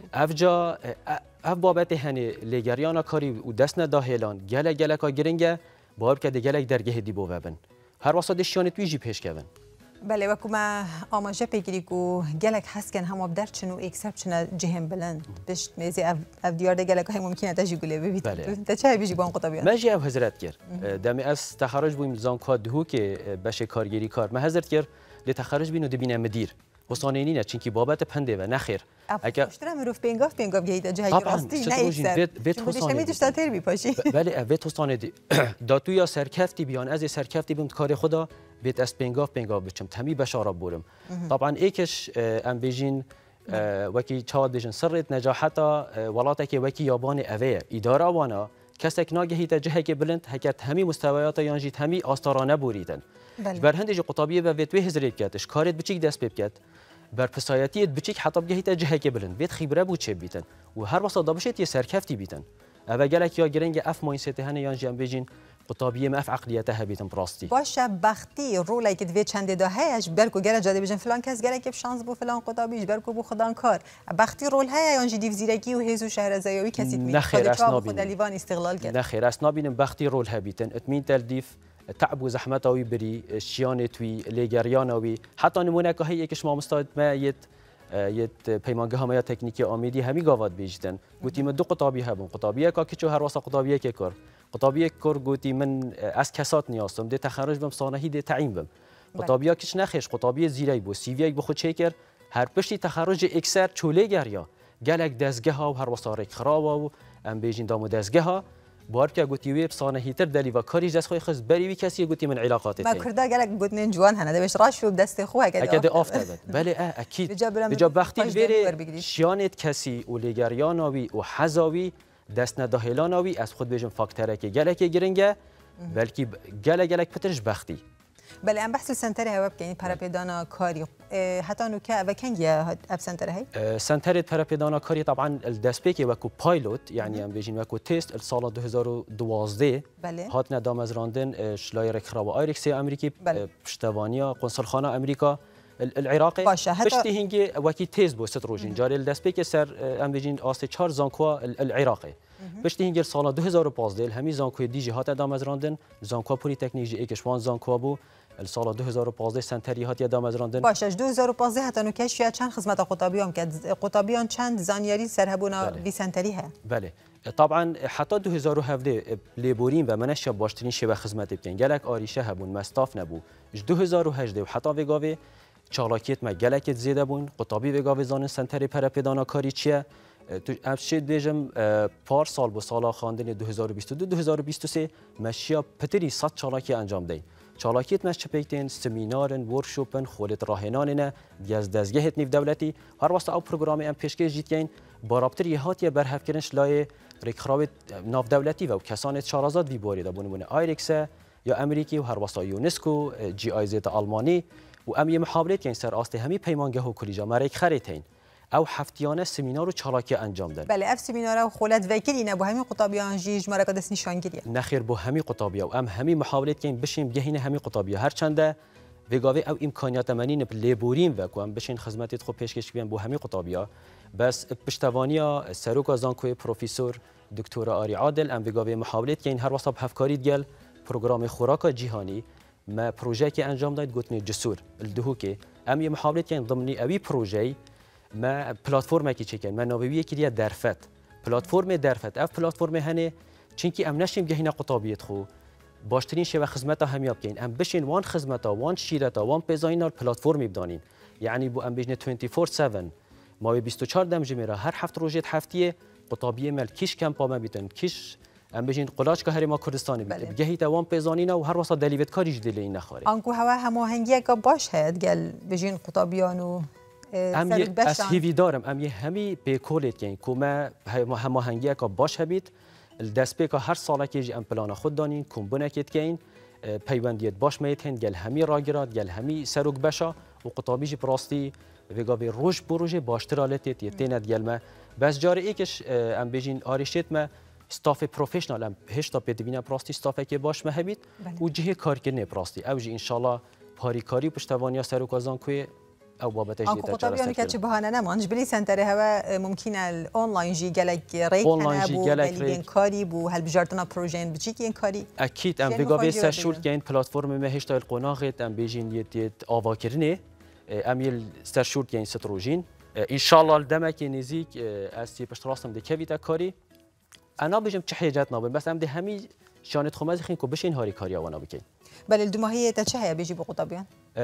S14: افجا اف بابت هنی لگریانا کاری و دست نداهلان گله گله کا گرینگه باب که گله درگه دی بو وبن هر واسه دشیان توی جی پیش کردن
S1: بله و کما آماجه پیگیری کو گلک هست کن هم ابدر چنو اکسپشن جهم بلند بش میزی اف دیار ده گلک های ممکنه تجی گله ببید تا چه بیجی بان قطابیان
S14: ما جی اف حضرت کرد دمی از تخرج بویم زان کاد هو که بشه کارگیری کار ما حضرت کرد لی تخرج بینو دبینه مدیر حسانینی نه چونکی بابت پنده و نخیر
S1: اگر اشترا مروف بینگاف بینگاف گیت جای راستی نه اکثر چون میتوش تاتر بی پاشی
S14: بله اوت حسانه داتو یا سرکفتی بیان از سرکفتی بیم کار خدا بیت اس بینگاف بینگاف بچم تمی بشارا بورم طبعا ایکش ام بیجین وکی چاد بیجین سرت نجاحتا ولاته که وکی یابان اوه اداره وانا کسک ناگهی تجهه که بلند هکت همی مستویات یانجی همی آستارانه بوریدن بر هندج قطابیه و ویت هزریب کاتش کارت بچیک دست بکات بر پسایتیت بچیک حتی بگهی تجهه که بلند بیت خبره بود چه بیتن و هر وسط دابشت یه سرکفتی بیتن اوه گلک یا گرنگ اف ماینسته هن یانجی ام بیجین قطابیه ما اف عقلیته بیتن براستی
S1: باشه بختی رولی که دوی چند ده هیش برکو گره جاده بیجن فلان کس گره که شانس بو فلان قطابیش برکو بو خدان کار بختی رول های یانجی دیو زیرکی و هیزو شهر زیاوی کسی توی
S14: نخیر اسنابین
S1: لیوان استقلال کرد
S14: نخیر اسنابین بختی رول ها بیتن اتمین تلدیف تعب و زحمت آوی بری شیان توی لگریان آوی حتی نمونه که هی اکش ما مستعد ما یت یت پیمانگه هم یا تکنیکی آمیدی همی گاوات بیجتن گویی من دو قطابی هبون قطابیه که کیچو هر واسه قطابیه که کار قطابیه کار گویی من از کسات نیاستم ده تخرج بم صانعی ده تعیین بم قطابیه کش نخش قطابیه زیرای بو سی وی بخود چیکر هر پشتی تخرج اکثر چوله گریا گلک دزگه ها و هر واسه رک خراب و ام بیجین دام دزگه ها بار که گویی وی صانعی تر دلی و کاری جس خوی خز بری وی کسی گویی من علاقات
S1: ما کرده گلک گوتنین جوان هنه ده بهش راش و دست خو اگه
S14: اگه ده آفت بله اکید بجا وقتی بره شیانت کسی و لگریاناوی و حزاوی دست نداهلاناوی از خود بیشم فاکتره که گلک گرنگه بلکه گله گلک پترش بختی
S1: بله ام بحث سنتر هوا بکنی پراپیدانا کاری حتی نوکه و کنگی اب سنتر هی
S14: سنتر پراپیدانا کاری طبعا الدسبیک وکو پایلوت یعنی ام بيجين وکو تست السال دو هزار و دوازده هات ندام از راندن شلای رکراب آیرکسی امریکی پشتوانیا قنصلخانه امریکا العراق پشتی هنگی وکی تیز بو ست روزین جاری الدسبیک سر ام بيجين آست چهار زانکوا العراقی پشتی هنگی سال دو هزار و پانزده همی زانکوی دیجی هات ندام از راندن زانکوا پولی تکنیک ایکشوان زانکوا بو السال دو هزار و پانزده سنتری هات ادام از راندن
S1: باشه دو هزار و پانزده حتی نوکش یا چند خدمت قطابیان که قطابیان چند زانیاری سرهبونا وی سنتری ها
S14: بله طبعا حتی دو هزار و هفده لیبورین و منش باشترین شبه خدمت بکن گلک آریشه هبون مستاف نبو دو هزار و هجده و حتی وگاوی چالاکیت ما گلکت زیاده بون قطابی وگاوی زان سنتری پراپیدانا کاری چیه تو افشید بیجم پار سال با سال خواندن دو هزار و بیست و دو دو هزار و بیست و سه مشیا پتری صد چالاکی انجام دی چالاکیت مش چپیتن سمینارن ورکشوپن خولت راهنانه دیاز دزگهت نیف دولتی هر واسه او پروگرام ام پیشکش جیتین بارابتر یهاتی برهف کردنش لای رکرابت ناف دولتی و کسانت شارازات وی بوری دا بونه آیرکس یا امریکی و هر واسه یونسکو جی آی زد آلمانی و ام یه محاولت کن سر آسته همی پیمانگه و کلیجا مرک خریتین او هفتیانه سمینار و چالاکی انجام داد.
S1: بله اف سمینار و خولت وکیلی نه با همین قطابیان جیج مرا کدس نشانگیریه.
S14: نخیر با همین قطابیا و ام همین محاولت کن بشیم بهین همین قطابیا هر چنده وگاوی او امکانیات منین لیبورین و کوام بشین خدمات خو پیشکش بیان با همین قطابیا بس پشتوانیا سروک زانکوی پروفسور دکتر آری عادل ام وگاوی محاولت کن هر واسه هفکاری دیگل پروگرام خوراک جهانی ما پروژه که انجام داد گوتنی جسور الدهوکه ام یه محاولت کن ضمنی اوی پروژه ما پلتفرم کی چکن ما نوبیه کی دیا درفت پلتفرم درفت اف پلتفرم هنه چونکی ام نشیم گهینا قطابیت خو باشترین شو خدمت همیاب کین ام بشین وان خدمت وان شیرت وان پیزاینال پلتفرم بدانین یعنی بو ام بجنه بیست و چهار هفت ما بیست و چهار دم جمیرا هر هفت روزت هفتیه قطابیه مل کیش کم پا بیتن کیش ام بجین قلاچ که هرما کردستانی بیت بگهی توان پیزانینا و هر واسه دلیوت کاریج دلی نخوره
S1: آنکو هوا هماهنگی که باش هد گل بجین قطابیانو
S14: ام یه از هیوی دارم ام یه همی پیکولت کن که ما هماهنگی که باش هبید دست پیکا هر ساله که جی ام پلان خود دانین کمبونه کت کن پیوندیت باش میتین گل همی راگرات گل همی سروک بشا و قطابیجی پراستی وگاوی روش بروجه باشترالتیت یتیند گل ما بس جاری ایکش ام بجین آریشت ما استاف پروفیشنال ام هشتا پیدوینا پراستی استافه که باش مهبید و جهه کار کنه پراستی اوجی انشالله پاریکاری پشتوانیا سروک ازان کوی او بابتش
S1: دیتا جلسه قطابیان که چه بهانه نمانج بلی سنتر هوا ممکنه اونلاین جی گلک ریک هنه بو بلیگین کاری بو هل بجارتنا پروژین بچی که این کاری
S14: اکید ام بگاوی سرشول که این پلتفرم مهشتا القناغت ام بیجین یت آوا کرنه ام یل سرشول که این ستروجین انشالله دمک نزیک از تی پشتراستم دکویت کاری انا بجم چه حاجات نابن بس ام ده همی شانت خماز خین کو بشین هاری کاری آوانا بکن
S1: بله دو ماهی تا چه هیا بیجی بو قطابیان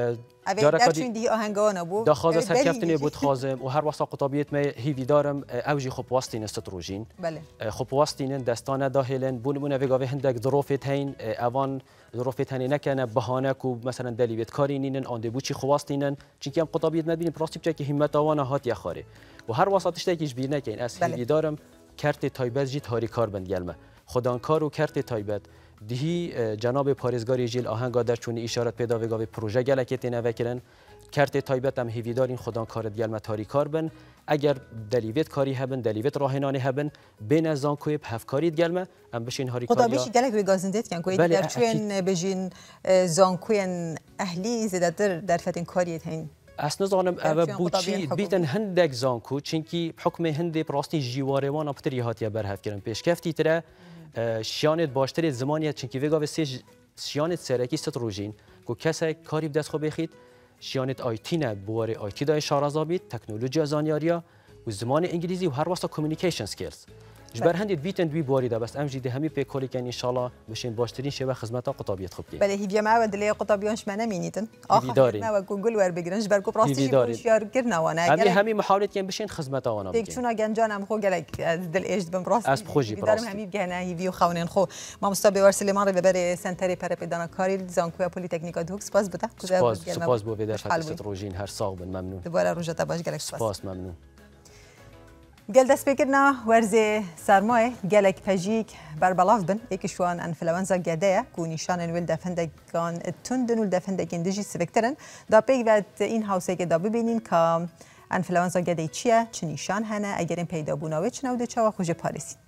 S1: درچون دی آهنگان ابو
S14: دا خواز سرکفتنی بود خازم و هر واسه قطابیت می هیوی دارم اوجی خوب واستین استروژین
S1: بله
S14: خوب واستین دستانه داخلن بون بون وگاوی هندک ظروفت هین اوان ظروفت هین نکنه بهانه کو مثلا دلیوت کاری نینن آن دبوچی خواستینن چونکی هم قطابیت مبینیم پراستی بچه که همت آوانه هات یخاره و هر واسطش تکیش بیر نکین از هیوی دارم کرت تایبت جی تاری کار بند گلمه خدانکار و کرت تایبت دهی جناب پارێزگاری جیل آهنگا در چونی اشارت پیدا وگاوی پروژه گلکت نوکرن کرت تایبت هم هیویدارین خدان کارت گلمه تاری کار بن اگر دلیوت کاری هبن دلیوت راهنانی هبن بین از آن کوی هفکاریت گلمه ام بشین هاری کاریا
S1: خدا بشی گلک وی گازندت کن کوی در چون بجین زانکوین اهلی زیادتر در فتن کاریت هین
S14: اس نظانم او بوچی بیتن هندک زانکو چونکی حکم هندی پراستی جیواروان اپتری هاتیا برهف کردن پیش کفتی تره شیانت باشتری زمانیه چونکی وگاوی سه شیانت سرکی ست روزین کو کسی کاری بدست خو بخید شیانت آیتی نه بواره آیتی دای شارزابید تکنولوژی زانیاریا و زمان انگلیسی و هر واسه کمیونیکیشن سکیلز جبر هندید بیتن دوی باری ده بس امجی ده همی پیکولی کن ان شاء الله بشین باشترین شبه خدمات قطابیت خوب کی
S1: بله هیویا ما دلی قطابیانش من نمینیتن آخر ما گوگل ور بگیرنش بر کو پراستی شیار کرنا وانا
S14: همی همی محاولت کن بشین خدمات وانا
S1: دیک چون گنجانم خو گلک دل ایج بم پراستی
S14: از خوجی
S1: پراستی همی بگنه هیویو خونن خو ما مستبی ور سلیمان رو ببر سنتر پرپدانا کاری زانکویا پلیتکنیکا دوک سپاس بوده
S14: سپاس سپاس بو بدر فتست روزین هر ساق بن ممنون
S1: دوباره روزا باش گلک
S14: سپاس ممنون
S1: گل دست بگیرنا ورزه سرمایه گلک پژیک بر بلاف بن یکیشوان انفلوانزا گدایه کو نشان ول دفندگان تندن ول دفندگان دیجی سبکترن دا پیگ و این هاوسه که دا ببینین که انفلوانزا گدای چیه چه نشان هنه اگر این پیدا بوناوه چه نوده چه و خوش پاریسی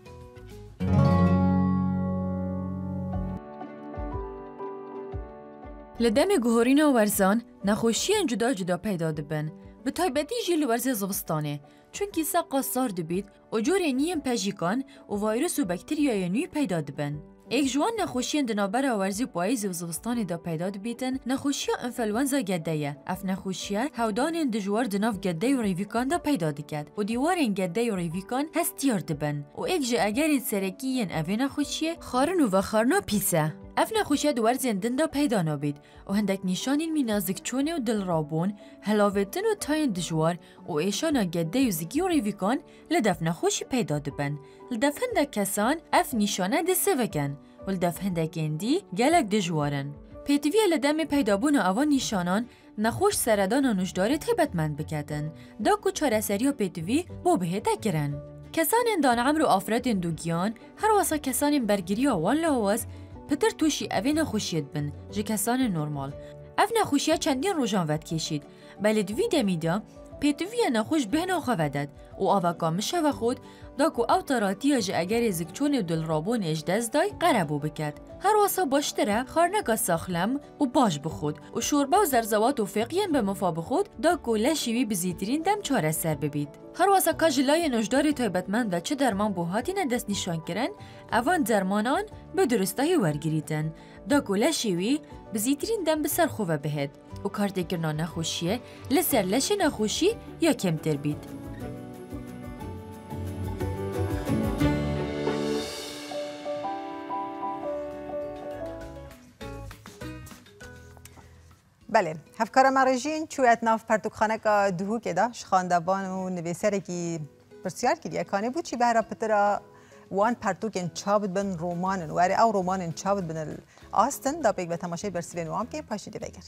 S2: لدم گهورین و ورزان نخوشی جدا جدا پیدا دبن به تایبەتی جی لورز زوستانه چونکی سقا سار دبید و جور نیم پژیکان و ویروس و بکتریای نوی پیدا دبن. ایک جوان نخوشی دنابر ورزی پاییز و زوستانی دا پیدا دبیتن نخوشی انفلوانزا گدایه. اف نخوشی هودان دجوار دناف گدای و ریویکان دا پیدا دکد و دیوارین گدای و ریویکان هستیار دبن و ایک جه اگر سرکیین اوه نخوشی خارن و خارنا پیسه. اف نخوشی دوار زندن دا پیدا نبید و هندک نشانین می نازک چونه و دل رابون هلاوتن و تاین دجوار و ایشانا گده و زگی و ریویکان لدف نخوشی پیدا دبن. لدف هندک کسان اف نشانه دسته وکن و لدف هندک اندی گلک دجوارن. پیتوی لدم پیدا بون اوان نشانان نخوش سردان و نجدار تیبتمند بکتن. دا کو چاره سری و پیتوی بو بهتا کرن. کسان اندان عمر و آفرت اندوگیان هر واسه کسان برگیری آوان لحواز پتر توشی اوه نخوشید بن جه کسان نرمال. اف نخوشیه چندین روژان ود کشید بله دوی دمیده پیتوی نخوش بهنا خوادد و آوکا مشه و خود دا که او تراتیه جه اگر زکچون و دل رابون اجدز دای قربو بکد. هر واسه باشتره خارنگا ساخلم و باش بخود و شوربه و زرزوات و فقیین به مفا بخود دا که لشیوی بزیترین دم چاره سر ببید. هر واسه که جلای نجداری تایبتمند و چه درمان بوهاتین دست نشان کرن اوان درمانان به درستایی ورگریدن. دا که لشیوی بزیترین دم بسر خوبه بهد و کارده کرنا نخوشیه لسر لش نخوشی یا کمتر بید.
S1: بله هفکار مرجین چویت ناف پرتوکخانه که دهو که داشت خاندوان و نویسره که پرسیار کردیه کانه بود چی بهرا پترا وان پرتوکن چابد بن رومانن واره او رومانن چابد بن آستن دا بیگ به تماشای برسیلین وام که پاشیده بگری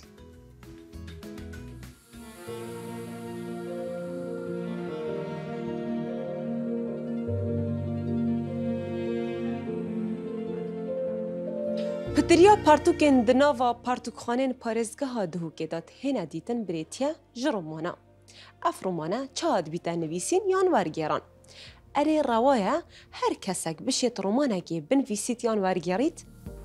S15: پتریا پارتوکن دناوا پارتوکخانین پارزگاه دهو که داد هنه دیتن بریتیا جرومانا. اف رومانا چاد بیتن نویسین یان ورگیران. اره روایه هر کسک بشید رومانا که بنویسید یان ورگیرید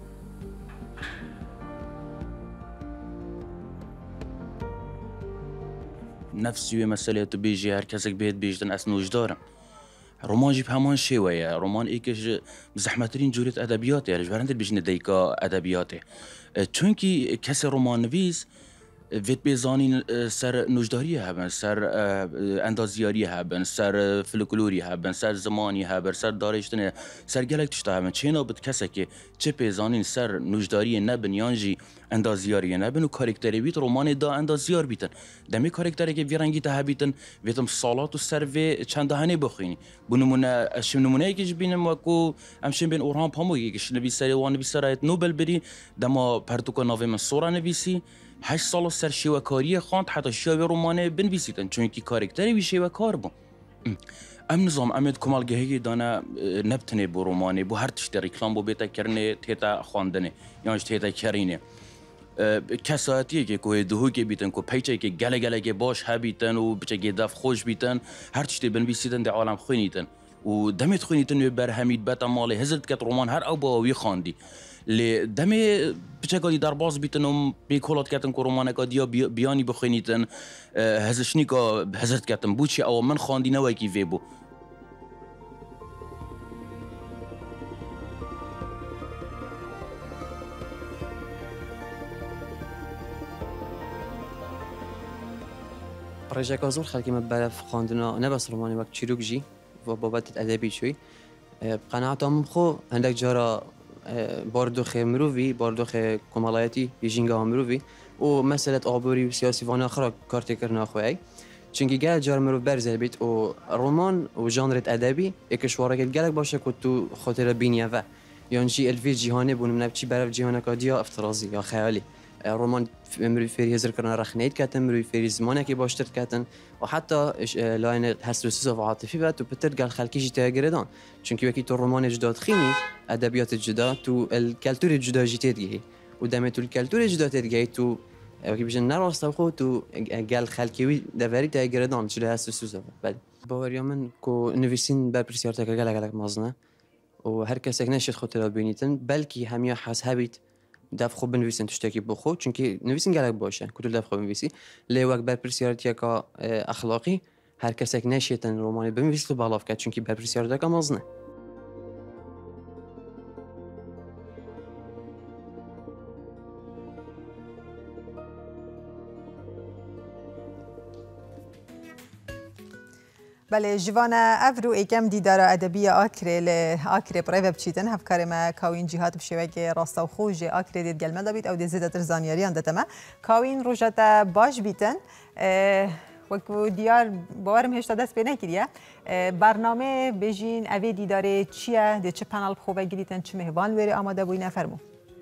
S16: نفسی و مسئله تو بیجی هر کسک بید بیجدن اسنوش دارم. رومان جيب همان شيء ويا رومان إيكش بزحمترين جورة أدبياته يعني جبران تبيجنا ديكا أدبياته چونكي كسر رومان نويس ويت بيزانين سر نجدارية هبن سر اندازيارية هبن سر فلكلوري هبن سر زماني هبن سر دارشتنه سر گلک تشتا هبن چينا بد كسا كي چه بيزانين سر نجدارية نبن يانجي اندازيارية نبن و كاركتري بيت رومان دا اندازيار بيتن دمي كاركتري كي ويرنگي تا هبيتن ويتم صالات و سر و چند هنه بخيني بنمونه اشم نمونه كي جبينم وكو امشين بين اورهان پامو كي نبي سري وان نبي سرايت نوبل بري دما پرتوكا ناوي من صورة نبيسي هشت سال سر شیوکاری خواند حتی شیوه رومانه بنویسیدن چون کی کاراکتری وی شیوکار بون ام نظام امید کمالگهی دانه نبتنه بو رومانه بو هر تشت ریکلام بو بیتا کرنه تیتا خواندنه یعنی تیتا کرینه کساتیه که کوه دهو که بیتن کو پیچه که گله گله که باش هبیتن و بچه گداف خوش بیتن هر تشت بنویسیدن در عالم خوینیدن و دمت خوینیدن بر حمید بتا مال هزت کت رومان هر او با وی خواندی لی دمی بچگالی در باز بیتنم بیکولات کردن که رومانه که دیا بیانی بخونیتن هزشنی که هزت کردن بود چی او من خواندی نوی کی وی بو
S17: رجع كازور خلقي مبالف خواندنا نبس روماني وقت چیروک جی و بابت ادبی چوی قناعتم خو عندك جرا باردوخ مروفي باردوخ كمالاتي يجينغا مروفي ومسألة عبوري وسياسي وانا آخر كارتي كرنا أخوي چونكي قال جار مروف برزه بيت و رومان و جانرة أدبي إكشوارك الجالك باشه كتو خاطر بينيا و يعني شيء الفي جهاني بون من بتشي برف جهانا كاديا افتراضي يا خيالي رومان مروی فری هزار کردن رخنید کردن مروی فری زمانه که باشتر کردن و حتی لاین حساسیت و عاطفی بعد تو بتر قال خلکی جیت گردان چون که وقتی تو رومان جداد خینی ادبیات جدا تو الکلتور جدا جیت دیگه و دم تو الکلتور جدا دیگه تو وقتی بیشتر نراسته خود تو قال خلکی دوری تا گردان چه حساسیت بعد باوریا من کو نویسین بر پرسیار تا قال قال مازنه و هر کس یک نشد خود را بینیدن بلکی همیا حس هبیت دف خوب بنویسن تشتکی بخو چون که نویسین گلک باشه کتول دف خوب بنویسی لی وقت بر پرسیارتی که اخلاقی هر کس یک نشیتن رومانی بنویس رو بالاف کرد چون که بر پرسیارتی که مازنه
S1: بله جوانا افرو ایکم دیدار ادبی آکره ل آکره برای بچیدن هفکار ما کاوین جهات بشوی که راستا و خوج آکره دید گلمه دابید او دزیده ترزانیاری اندتما کاوین روجتا باش بیتن وقتی دیار باورم هشت دست به نکریه برنامه بجین اوی دیداره چیه ده چه پنال خوبه گریتن چه مهبان وری آماده بوی نفرمو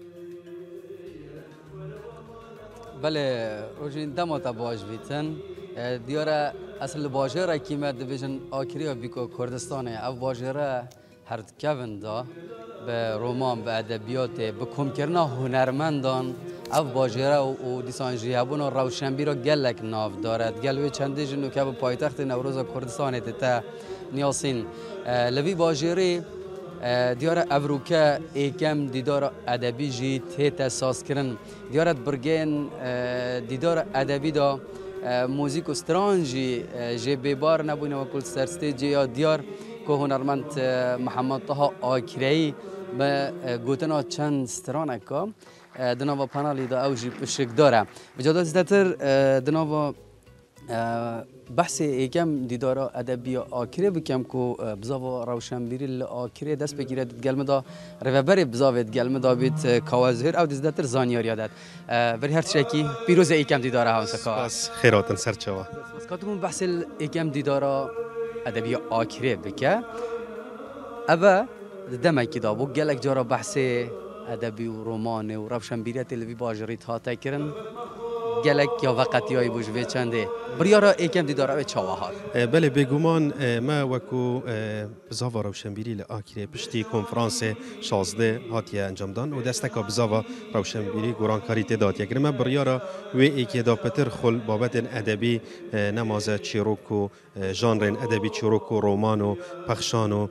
S18: بله روجین دماتا باش بیتن دیاره اصل باجره که مرد دیویژن آکریا بیکو کردستانه او باجره هر کون دا به رومان به ادبیات به کم کردن هنرمندان او باجره و دیسان جیهبون و روشنبی را گلک ناف دارد گلوی چنده جنو که به پایتخت نوروز کردستانه تا نیاسین لوی باجره دیاره افروکه ایکم دیدار ادبی جی تیت اساس کرن دیارت برگین دیدار ادبی دا موزیک و سترانجی جی بیبار نبونه و کل سرستیجی یا دیار که هنرمند محمد طه آکرایی به گوتنا چند سترانه که دنوا پانالی دا اوجی پشک داره بجاده زدتر دنوا بحث ایکم دیدار ادبی آکره بکم که بزاو روشنبیری آکره دست بگیره گلم دا روبر بزاو گلم دا بیت کاوازهر او دزدتر زانیاری داد ولی هر چیکی پیروز ایکم دیدار هاوسا
S19: بس خیراتن سرچوا
S18: بس کاتون بحث ایکم دیدار ادبی آکره بکه اما دمکی دا بو گلک جارا بحث ادبی و رمان و روشنبیری تلوی باجری تا تکرن گلک یا وقتی های بوجوه چنده بریارا ایکم دیداره به چاوهار
S19: بله بگومان ما وکو بزاوا روشنبیری لآکره پشتی کنفرانس شازده هاتیه انجام دان و دستکا بزاوا روشنبیری گورانکاری تداد یک ما بریارا و ایکی دا پتر خل بابت ادبی نمازه چیروکو ژانر ادبی چیروکو رومان و پخشان و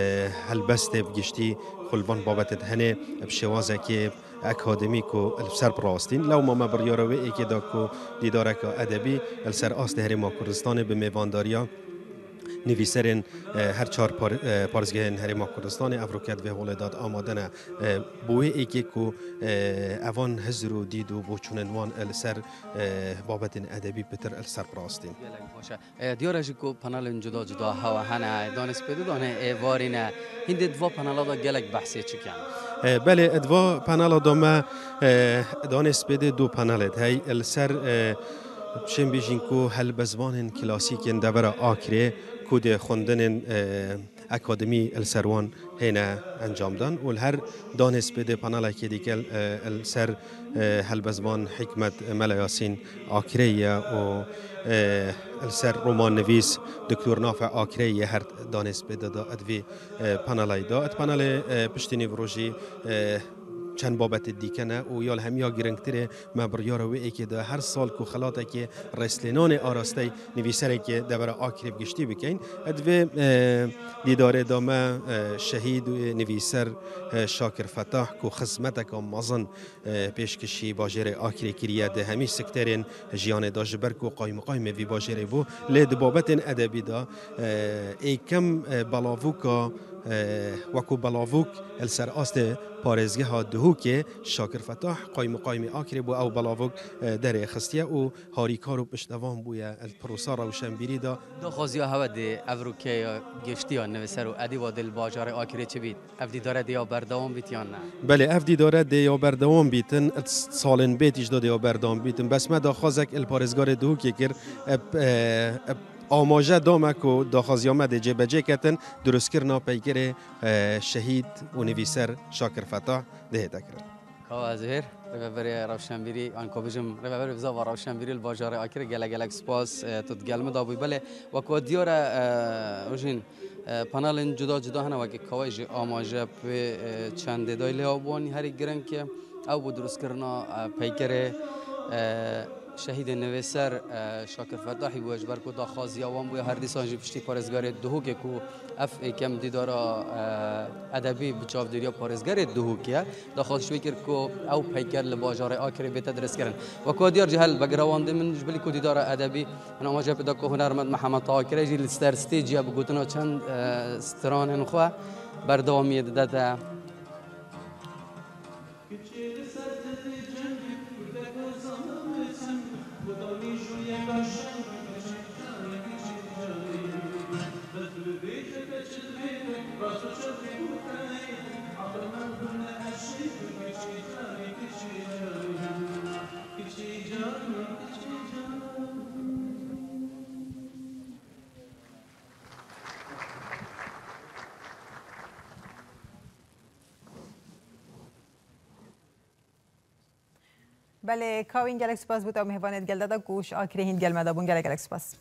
S19: هلبست بگشتی خلوان بابت هنه بشوازه که اکادمیک و السر براستین لو ما بریاروی ایکی دا کو دیدارک ادبی السر آست هرما کردستان به میوانداریا نویسرین هر چهار پارزگهن هرما کردستان افروکت و ولادات آمادن بوی ایکی کو اوان هزر و دید و بوچوننوان السر بابت ادبی بتر السر براستین
S18: دیارش کو پنال جدا جدا هوا هنه دانس پیدا دانه وارینه هند دو پنالا دا گلک بحثی چکن
S19: بله ادوا پنال دوما دانس بده دو پنالت هی السر شن بیشین کو هل بزبان کلاسیک دبر آکره کود خوندن اکادمی السروان هنا انجام دان و هر دانس بده پنالا که دیگه السر هل بزبان حکمت ملیاسین آکره و السر رومان نویس دکتر نافع آکره هر دانس بده دا ادوی پنالای دا اد پنال پشتینی وروجی چند بابت دیکنه و یال همیا گرنگتره ما بریاره و ایکی ده هر سال کو خلاطه که رسلینان آراسته نویسره که دبر آکریب گشتی بکن ادوی دیداره دامه شهید و نویسر شاکر فتاح کو خدمت که مازن پیشکشی باجر آکری کریه ده همی سکترین جیان دا جبر کو قایم قایم وی باجره بو لید بابت ادبی دا ایکم بلاوکا وکو بلاوک السر آست پارزگه ها دهو که شاکر فتاح قایم قایم آکری بو او بلاوک در خستیه و هاریکار و پشتوان بویا الپروسا روشنبیری دا
S18: دو خوزیا هوا دی افروکه گشتی ها نویسر و ادی و دل باجار آکری چه بید؟ افدی داره دیا بردوام بیت یا نه؟
S19: بله افدی داره دیا بردوام بیتن سالن بیتیش دا دیا بردوام بیتن بس ما دا خوزک الپارزگار دهو که کر آماجه دامک و داخازی آمده جبجه کتن درست کرنا پیگر شهید و نویسر شاکر فتاح ده تکرن
S18: کاوازهر ربابری روشنبیری آن کوبیجم ربابری بزاف روشنبیری الباجار آخر گله گله سپاس تو گلم دابوی بله وقت دیاره روزین پانال جدا جدا هنر وقتی کاویج آماجه به چند دایله آبانی هری گرن که او بود درست کردن پیکره شهید نویسر شاکر فتاحی و اجبار کو داخازی آوام بوی هر دیسانجی پشتی پارزگار دهو که کو اف کم دیدارا ادبی بچاف دریا پارزگار دهو که داخاز شوی کرد کو او پیکر لباجار آخری به تدرس کردن و کو دیار جهل بگروان من جبلی کو دیدارا ادبی من آماجه پیدا کو هنرمند محمد آخری جیل ستار استیجی ابو گوتنا چند ستران انخوا بردامی داده
S1: بله کاوین گلکس پاس بود او مهوانت گل دادا گوش آکری هند گل مدابون گل گلکس پاس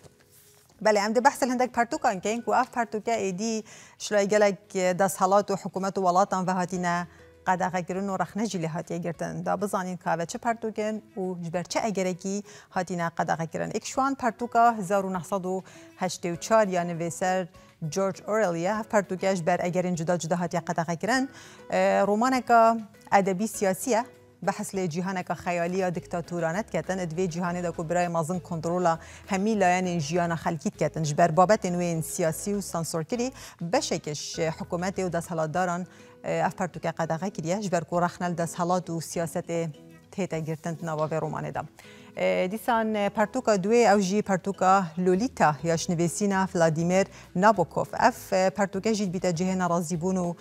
S1: بله عمد بحث الهندك پرتوکان که این کو اف پرتوکا ایدی شلای گلک دست حالات و حکومت و ولاتان و هاتینا قداغه گرن و رخنه جلی هاتیه گرتن دا بزانین که چه پرتوکن و جبر چه اگرکی هاتینا قداغه گرن اکشوان پرتوکا هزار و نهصد و هشتاد و چهار یا نویسر جورج اورلیا هف پرتوکاش بر اگرین جدا جدا هاتیه قداغه گرن رومانکا ادبی سیاسیه بحث لجهانك خيالية دكتاتورانت كاتن ادوي جهاني داكو براي مازن كنترولا همي لايان جيانا خلقيت كاتن جبر بابت وين سياسي وسانسور كري بشكش حكوماتي ودسهلات داران اف پرتوكا قداغه كريه جبر كو رخنل دسهلات و سياسة تيتا گرتن نواوي روماني دا دیسان پرتوکا دوی او جی پرتوکا لولیتا یاش نویسینا فلادیمیر نابوکوف اف پرتوکا جید بیتا جهه رازیبون و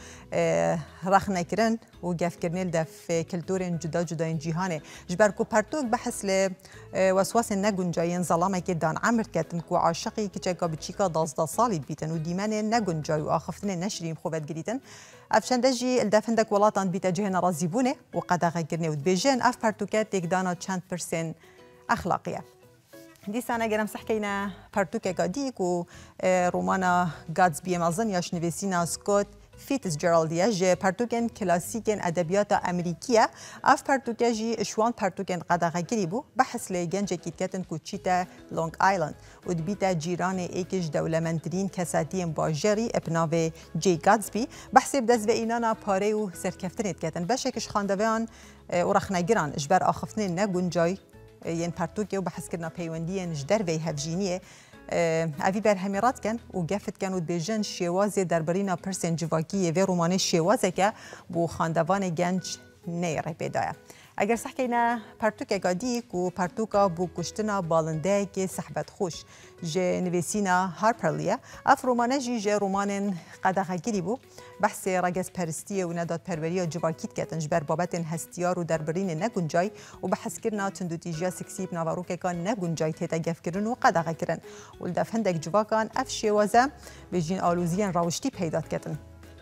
S1: رخنه کرن و گف کرنیل دف کلتورین جدا جدا این جیهانه جبر کو پرتوک بحث ل وسواس نگنجاین ظلامه که دان عمر کتن کو عاشقی که چکا بچیکا دازده سالی بیتن و دیمن نگنجای و آخفتن نشریم خوبت گریتن افشندجی الدفندک ولاتان بیتا جهه رازیبونه و قداغه کرنی و بیجن اف پرتوکا تکدانا چند پرسن أخلاقية. دي سنة جرم سحكينا بارتوكا قاديك و رومانا غاتسبي مازن ياش نويسينا سكوت فيتزجيرالد ياج بارتوكن كلاسيكن أدبيات أمريكية أف بارتوكا جي شوان بارتوكن قداغا قريبو بحث لجنجة كيتكاتن كوتشيتا لونغ آيلاند ودبيتا جيران ايكش دولمندرين كساتين باجري ابناوي جي غاتسبي بحث بدز وإنانا باري و سركفتنت كاتن باشكش خاندوان ورخنا جران اجبار آخفتنين نگونجاي ين پرتوکه و بحث کردن پیوندی نجدر وی هفجینیه اوی بر همیرات کن و گفت کن و بیجن شوازی دربارینا پرسن جواکیه و رومانه شوازه که بو خاندوان گنج نیره بدایه اگر صح کینا پرتوکه گادیک و پرتوکا بو کشتنا بالنده که صحبت خوش جه نویسینا هارپرلیه اف رومانه جی جه رومان قداغه گیری بو بحث رگز پرستیه و نداد پروریه جواکیت کتن جبر بابت هستیار و دربرین نگونجای و بحث کرنا تندوتیجیا سکسی بناواروکه کان نگونجای تیتا گف کرن و قداغه کرن و الدف هندک جواکان اف شوازه بجین آلوزیان راوشتی پیدات کتن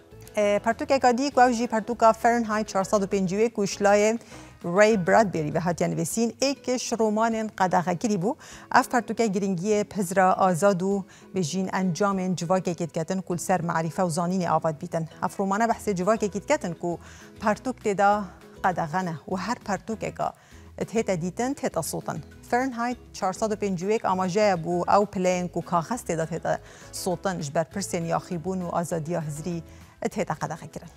S1: پرتوکه گادیک و جی پرتوکا فرنهایت چهارصد و پنجاه و یک وشلای ری برادبری و هاتیان نویسین ایکش رومان قداغه گیری بو اف پرتوکه گرینگی پزرا آزاد و بجین انجام جواکه کت کتن کل سر معرفه و زانین آواد بیتن اف رومانه بحث جواکه کت کتن کو پرتوک تدا قداغنه و هر پرتوکه که تهتا دیتن تهتا صوتن فرنهایت چهارصد و پنجاه و یک آماجه بو او پلین کو کاغذ تدا تهتا صوتن جبر پرسن یا خیبون و آزادیا هزری تهتا قداغه کرن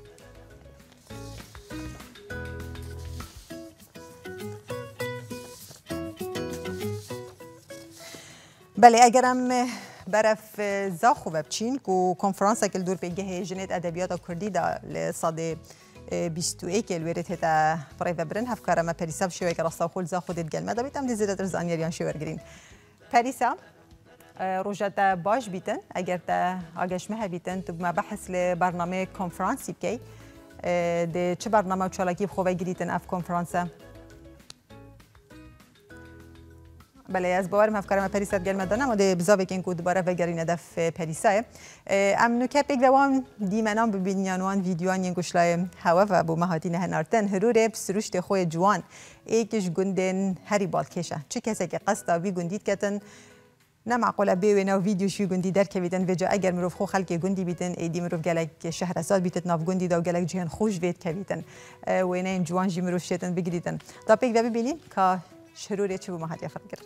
S1: بله اگرم برف زاخو بچین کو کنفرانس کل دور پیگه جنت ادبیات کردی دا لصد بیست و یک الویرت هتا فرای برن هف کارما پریسا شوی که راستا خول زاخو دید گلمه دا بیتم دیزیده زانیریان شویر گرین پریسا روجت باش بیتن اگر تا آگشمه بیتن تو ما بحث لبرنامه کنفرانسی بکی ده چه برنامه و چالاکی بخواه گریتن اف کنفرانسه بله از باورم افکارم پریسا گل مدانم و ده بزاوی که اینکو دوباره وگرین هدف پریسا ام نکه پیک دوام دیمنام ببینیانوان ویدیوان ینگوشلای هوا و بو مهاتی نه نارتن هروره سروشت خوی جوان ایکش گندن هری بالکشه چه کسی که قصد وی گندید کتن نه معقوله بیوینه و ویدیو شوی گندی در که بیتن وجا اگر مروف خو خلک گندی بیتن ایدی مروف گلک شهرزاد بیتت ناف گندی دا و گلک جهان خوش وید که بیتن وینه این جوان جی مروف شیتن بگیریدن تا پیک و ببینیم که شروره چه بو مهاتی فرقر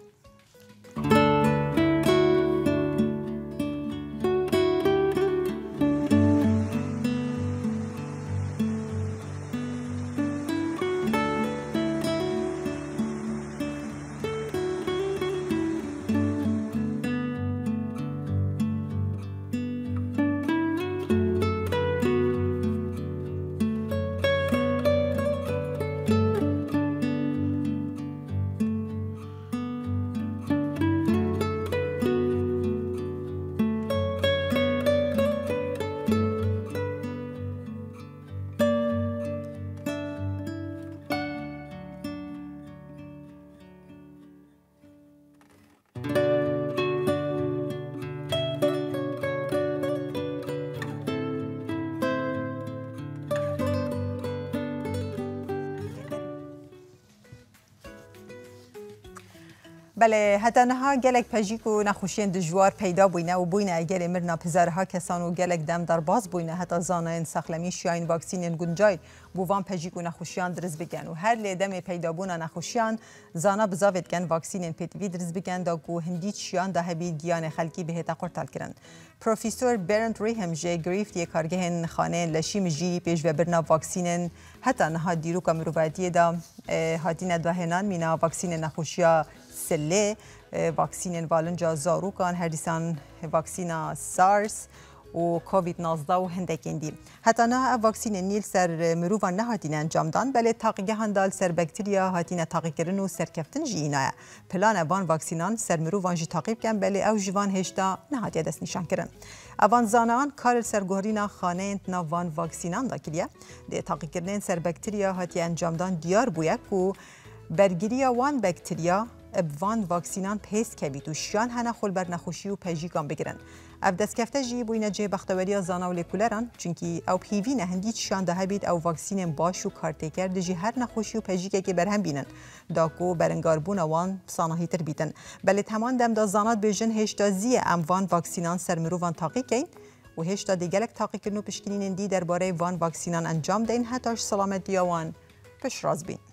S1: بله حتی نها گلک پژیک و نخوشین دجوار پیدا بوینه و بوینه اگر مرنا پزارها کسان و گلک دم در باز بوینه حتی زانین ساخلمی شیاین واکسین گنجای بووان پژیک و نخوشیان درز بگن و هر لیدم پیدا بونا نخوشیان زانا بزاوت گن واکسین پیتوی درز بگن دا گو هندیت شیان دا هبید گیان خلکی به هتا قرطال کرن پروفیسور برنت ریهم جه گریفت یک کارگهن خانه لشی مجی پیش و برنا واکسین حتی نها دیرو کامروبادی دا هاتین دهنان مینا واکسین نخوشیا سله واکسین والنجا زاروکان هردیسان واکسینا سارس و کووید نوزده و هندکندی حتی نه واکسین نیل سر مروان نهاتین انجام دان بله تاقیه هندال سر بکتریا هاتین تاقی کردن و سرکفتن جینایه پلان اوان واکسینان سر مروان جی تاقیب کن بله او جوان هشتا نهاتی دست نشان کردن اوان زانان کار سرگوهرینا خانه نوان واکسینان دا کلیه ده تاقی کردن سر بکتریا هاتی انجام دان دیار بویک و برگیری وان بکتریا ابوان واکسینان پیس کبید و شیان هنه خول بر نخوشی و پیجیکان بگیرن. اف دستکفته جی بوینه جه بختوری زانا و لیکولران چونکی او پیوی نه هندیت شیان ده بید او واکسین باش و کارته کرده جی هر نخوشی و پیجیکه که برهم بینن داکو برنگاربون وان ساناهی تر بیتن بله تمان دم دا زانات بیجن هشتا زی اموان واکسینان سرمروان تاقی کن و هشتا دیگلک تاقی کرنو پشکنین دی درباره وان واکسینان انجام دین حتاش سلامتی وان پش راز بین.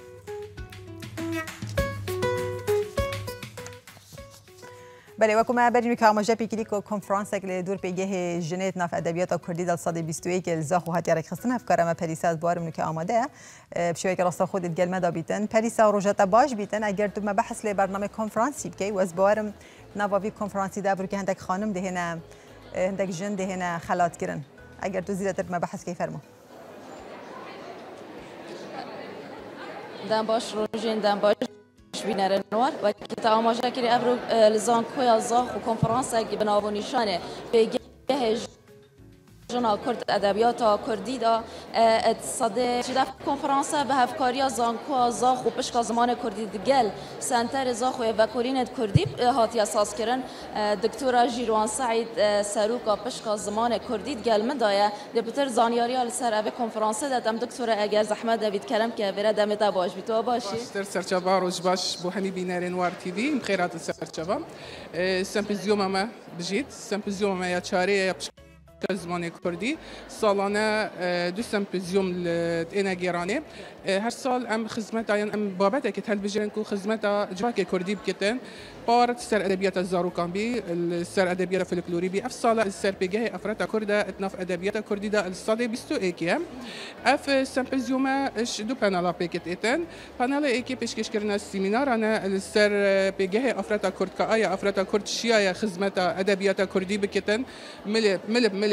S1: بله وکم بریم که آماده پیکری که کنفرانس اگه دور پیگه جنیت نف ادبیات کردی دل صد بیست و یک الزاخ و هات یارک خستن افکار ما پریسا از بارم که آماده بشوی که راست خودت گل مدا بیتن پریسا روجت باش بیتن اگر تو ما بحث لی برنامه کنفرانسی بکی و از بارم نوابی کنفرانسی دابر که هندک خانم دهنا هندک جن دهنا خلات کردن اگر تو زیادتر ما بحث کی فرمو
S13: دم باش روجین دم باش بینر نوار و که آماده کردی ابرو لزان کوی زاخ و کنفرانس اگه بنابو نشانه پیگه جنا کرد ادبیات کردی دا اتصاده شده کنفرانس به هفکاری زانکو زاخ و پشک زمان کردی دگل سنتر زاخ و وکورین کردی هاتی اساس کردن دکتر جیروان سعید سروکا پشک زمان کردی دگل من دایه دپتر زانیاری ال سر به کنفرانس دادم دکتر اگر زحمت دوید کردم که بره دم تا باش بیتو باشی
S20: سر سرچابا روز باش بو همی بینر نوار تیوی بخیرات سرچابا سمپوزیوم ما بجید سمپوزیوم ما یا چاره یا زمان کردی سالانه دو سمپوزیوم لدینا گیرانه هر سال ام خدمت آیان ام بابت که تلویزیون کو خدمت جواک کردی بکتن بارت سر ادبیات زاروکان بی سر ادبیات فولکلوری بی اف سال سر بگه افراد کرده اتناف ادبیات کردی دا السال بیست و یک اف سمپوزیوم اش دو پانل پیکت ایتن پانل ایکی پیشکش کردن سیمینار انا سر بگه افراد کرد که آیا افراد کرد شیعه خدمت ادبیات کردی بکتن مل مل مل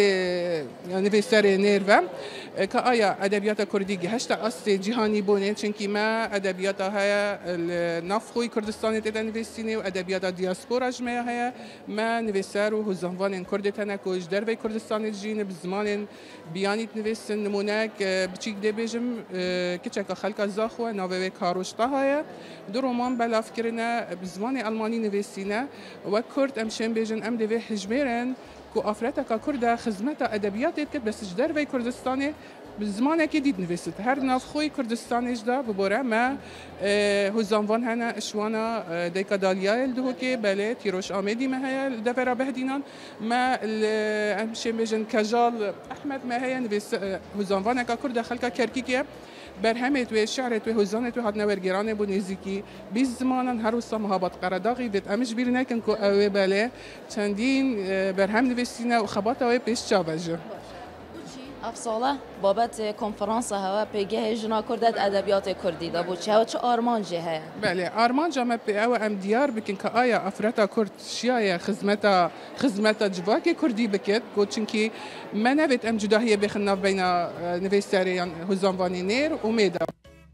S20: نویسر نیر که آیا ادبیات کردی گهشت است جهانی بونه چونکی ما ادبیات های نافخوی کردستان تدا نویسینی و ادبیات دیاسپورا جمعه های ما نویسر و هزانوان کرد تنکوش در وی کردستان جین بزمان بیانیت نویسن نمونه بچیک دی بیجم کچک خلق زاخو ناوی کاروشتا های دو رمان بلاف کرنه بزمان آلمانی نویسینه و کرد امشن بیجن ام دوی حجمرن کو آفرتا کرده خدمت ادبیات کرد بس در وی کردستان بزمان که دید نویسد هر نافخوی کردستانش دا ببره ما هزانوان هنه اشوانا دیکا دالیای الدهو که بله تیروش آمدی ما هیا دفرا بهدینان ما همشن بیجن کجال احمد ما هیا نویس هزانوان که کرده خلقا کرکی که برهمت و شعرت و هزانت و هاد نورگرانه بو نزیکی بیز زمانن هر روز مهابط قرداغی دید امش بیر نکن کو اوه بله چندین برهم نویسینه و خبات اوه پیش چاوجه
S13: افساله بابت کنفرانس هوا پیگه جنا کردت ادبیات کردی دا بود چه چه آرمان جه
S20: بله آرمان جامع پی او ام دیار بکن که آیا افرتا کرد شیای خدمتا خدمتا جواکی کردی بکت گو چونکی من نوید ام جداهی بخناف بین نویسریان هزانوانی نیر امیدا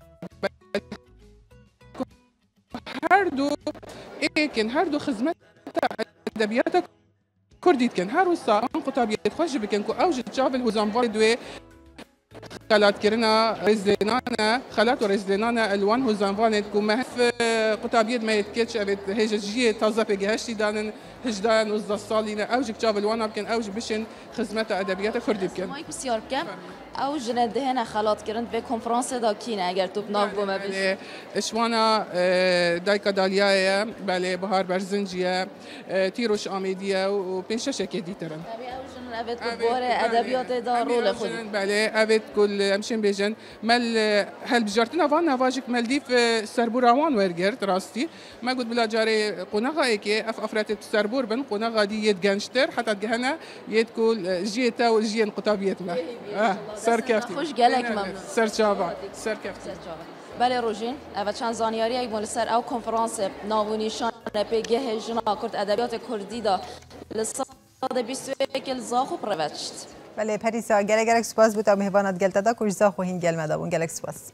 S20: هر دو ایکن هر دو خدمت ادبیات کردید کن هر روز آن قطابیت خوش بکن که اوج جابل هزانوان دوی خلات کرنا رزلنانا خلات و رزلنانا الوان هزانوان که مهف قطابیت ما يتكتش أبد هججية تازه بجهشتي دانن هجدان وزد الصالين أوج كتاب الوانا بكن أوج بشن خدمة أدبيات كردي بكن.
S13: ماي بسيار بكم أوج ندهنا خلات كرن في كونفرنس دا كينا أجر تو بناف بوما بيش.
S20: إشوانا دايكا داليا بله بهار برزنجية تيروش آميدية وبنشة كدي ترن.
S13: أبد كبار أدبيات دارول خود.
S20: بله أبد كل أمشين بيجن مل هل بجارتنا فان نواجك ملديف سربوراوان ورجرت راستي ما قلت بلا جاري قناغا إيكي أف أفرات سربور بن قناغا دي يد جانشتر حتى جهنا يد كل جيتا والجين قطابيتنا آه سر كافتي
S13: خوش جالك ممنون
S20: سر شابا سر كافتي
S13: بله روژین و چند زانیاری ای مولسر او کنفرانس ناونیشان پیگه جنا کرد ادبیات کردی دا لساد بیست و یک الزاخو پروچت.
S1: بله پریسا گله گلک سپاس بود و مهوانات گلتا دا کش زاخو هین گل مدابون گلک سپاس.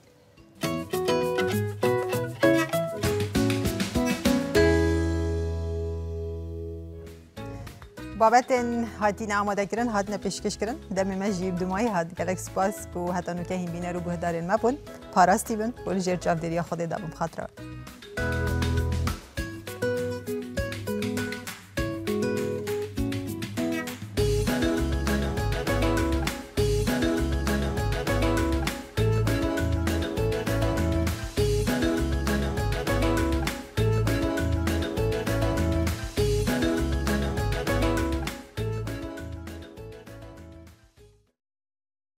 S1: بابت هاتین آماده کردن هاتن پیشکش کردن دم مجیب دمای هات گلک سپاس کو هاتنو که هین بینه رو بهدارین مبون پاراستی بن ول جر جاودریا خود دابم خاطر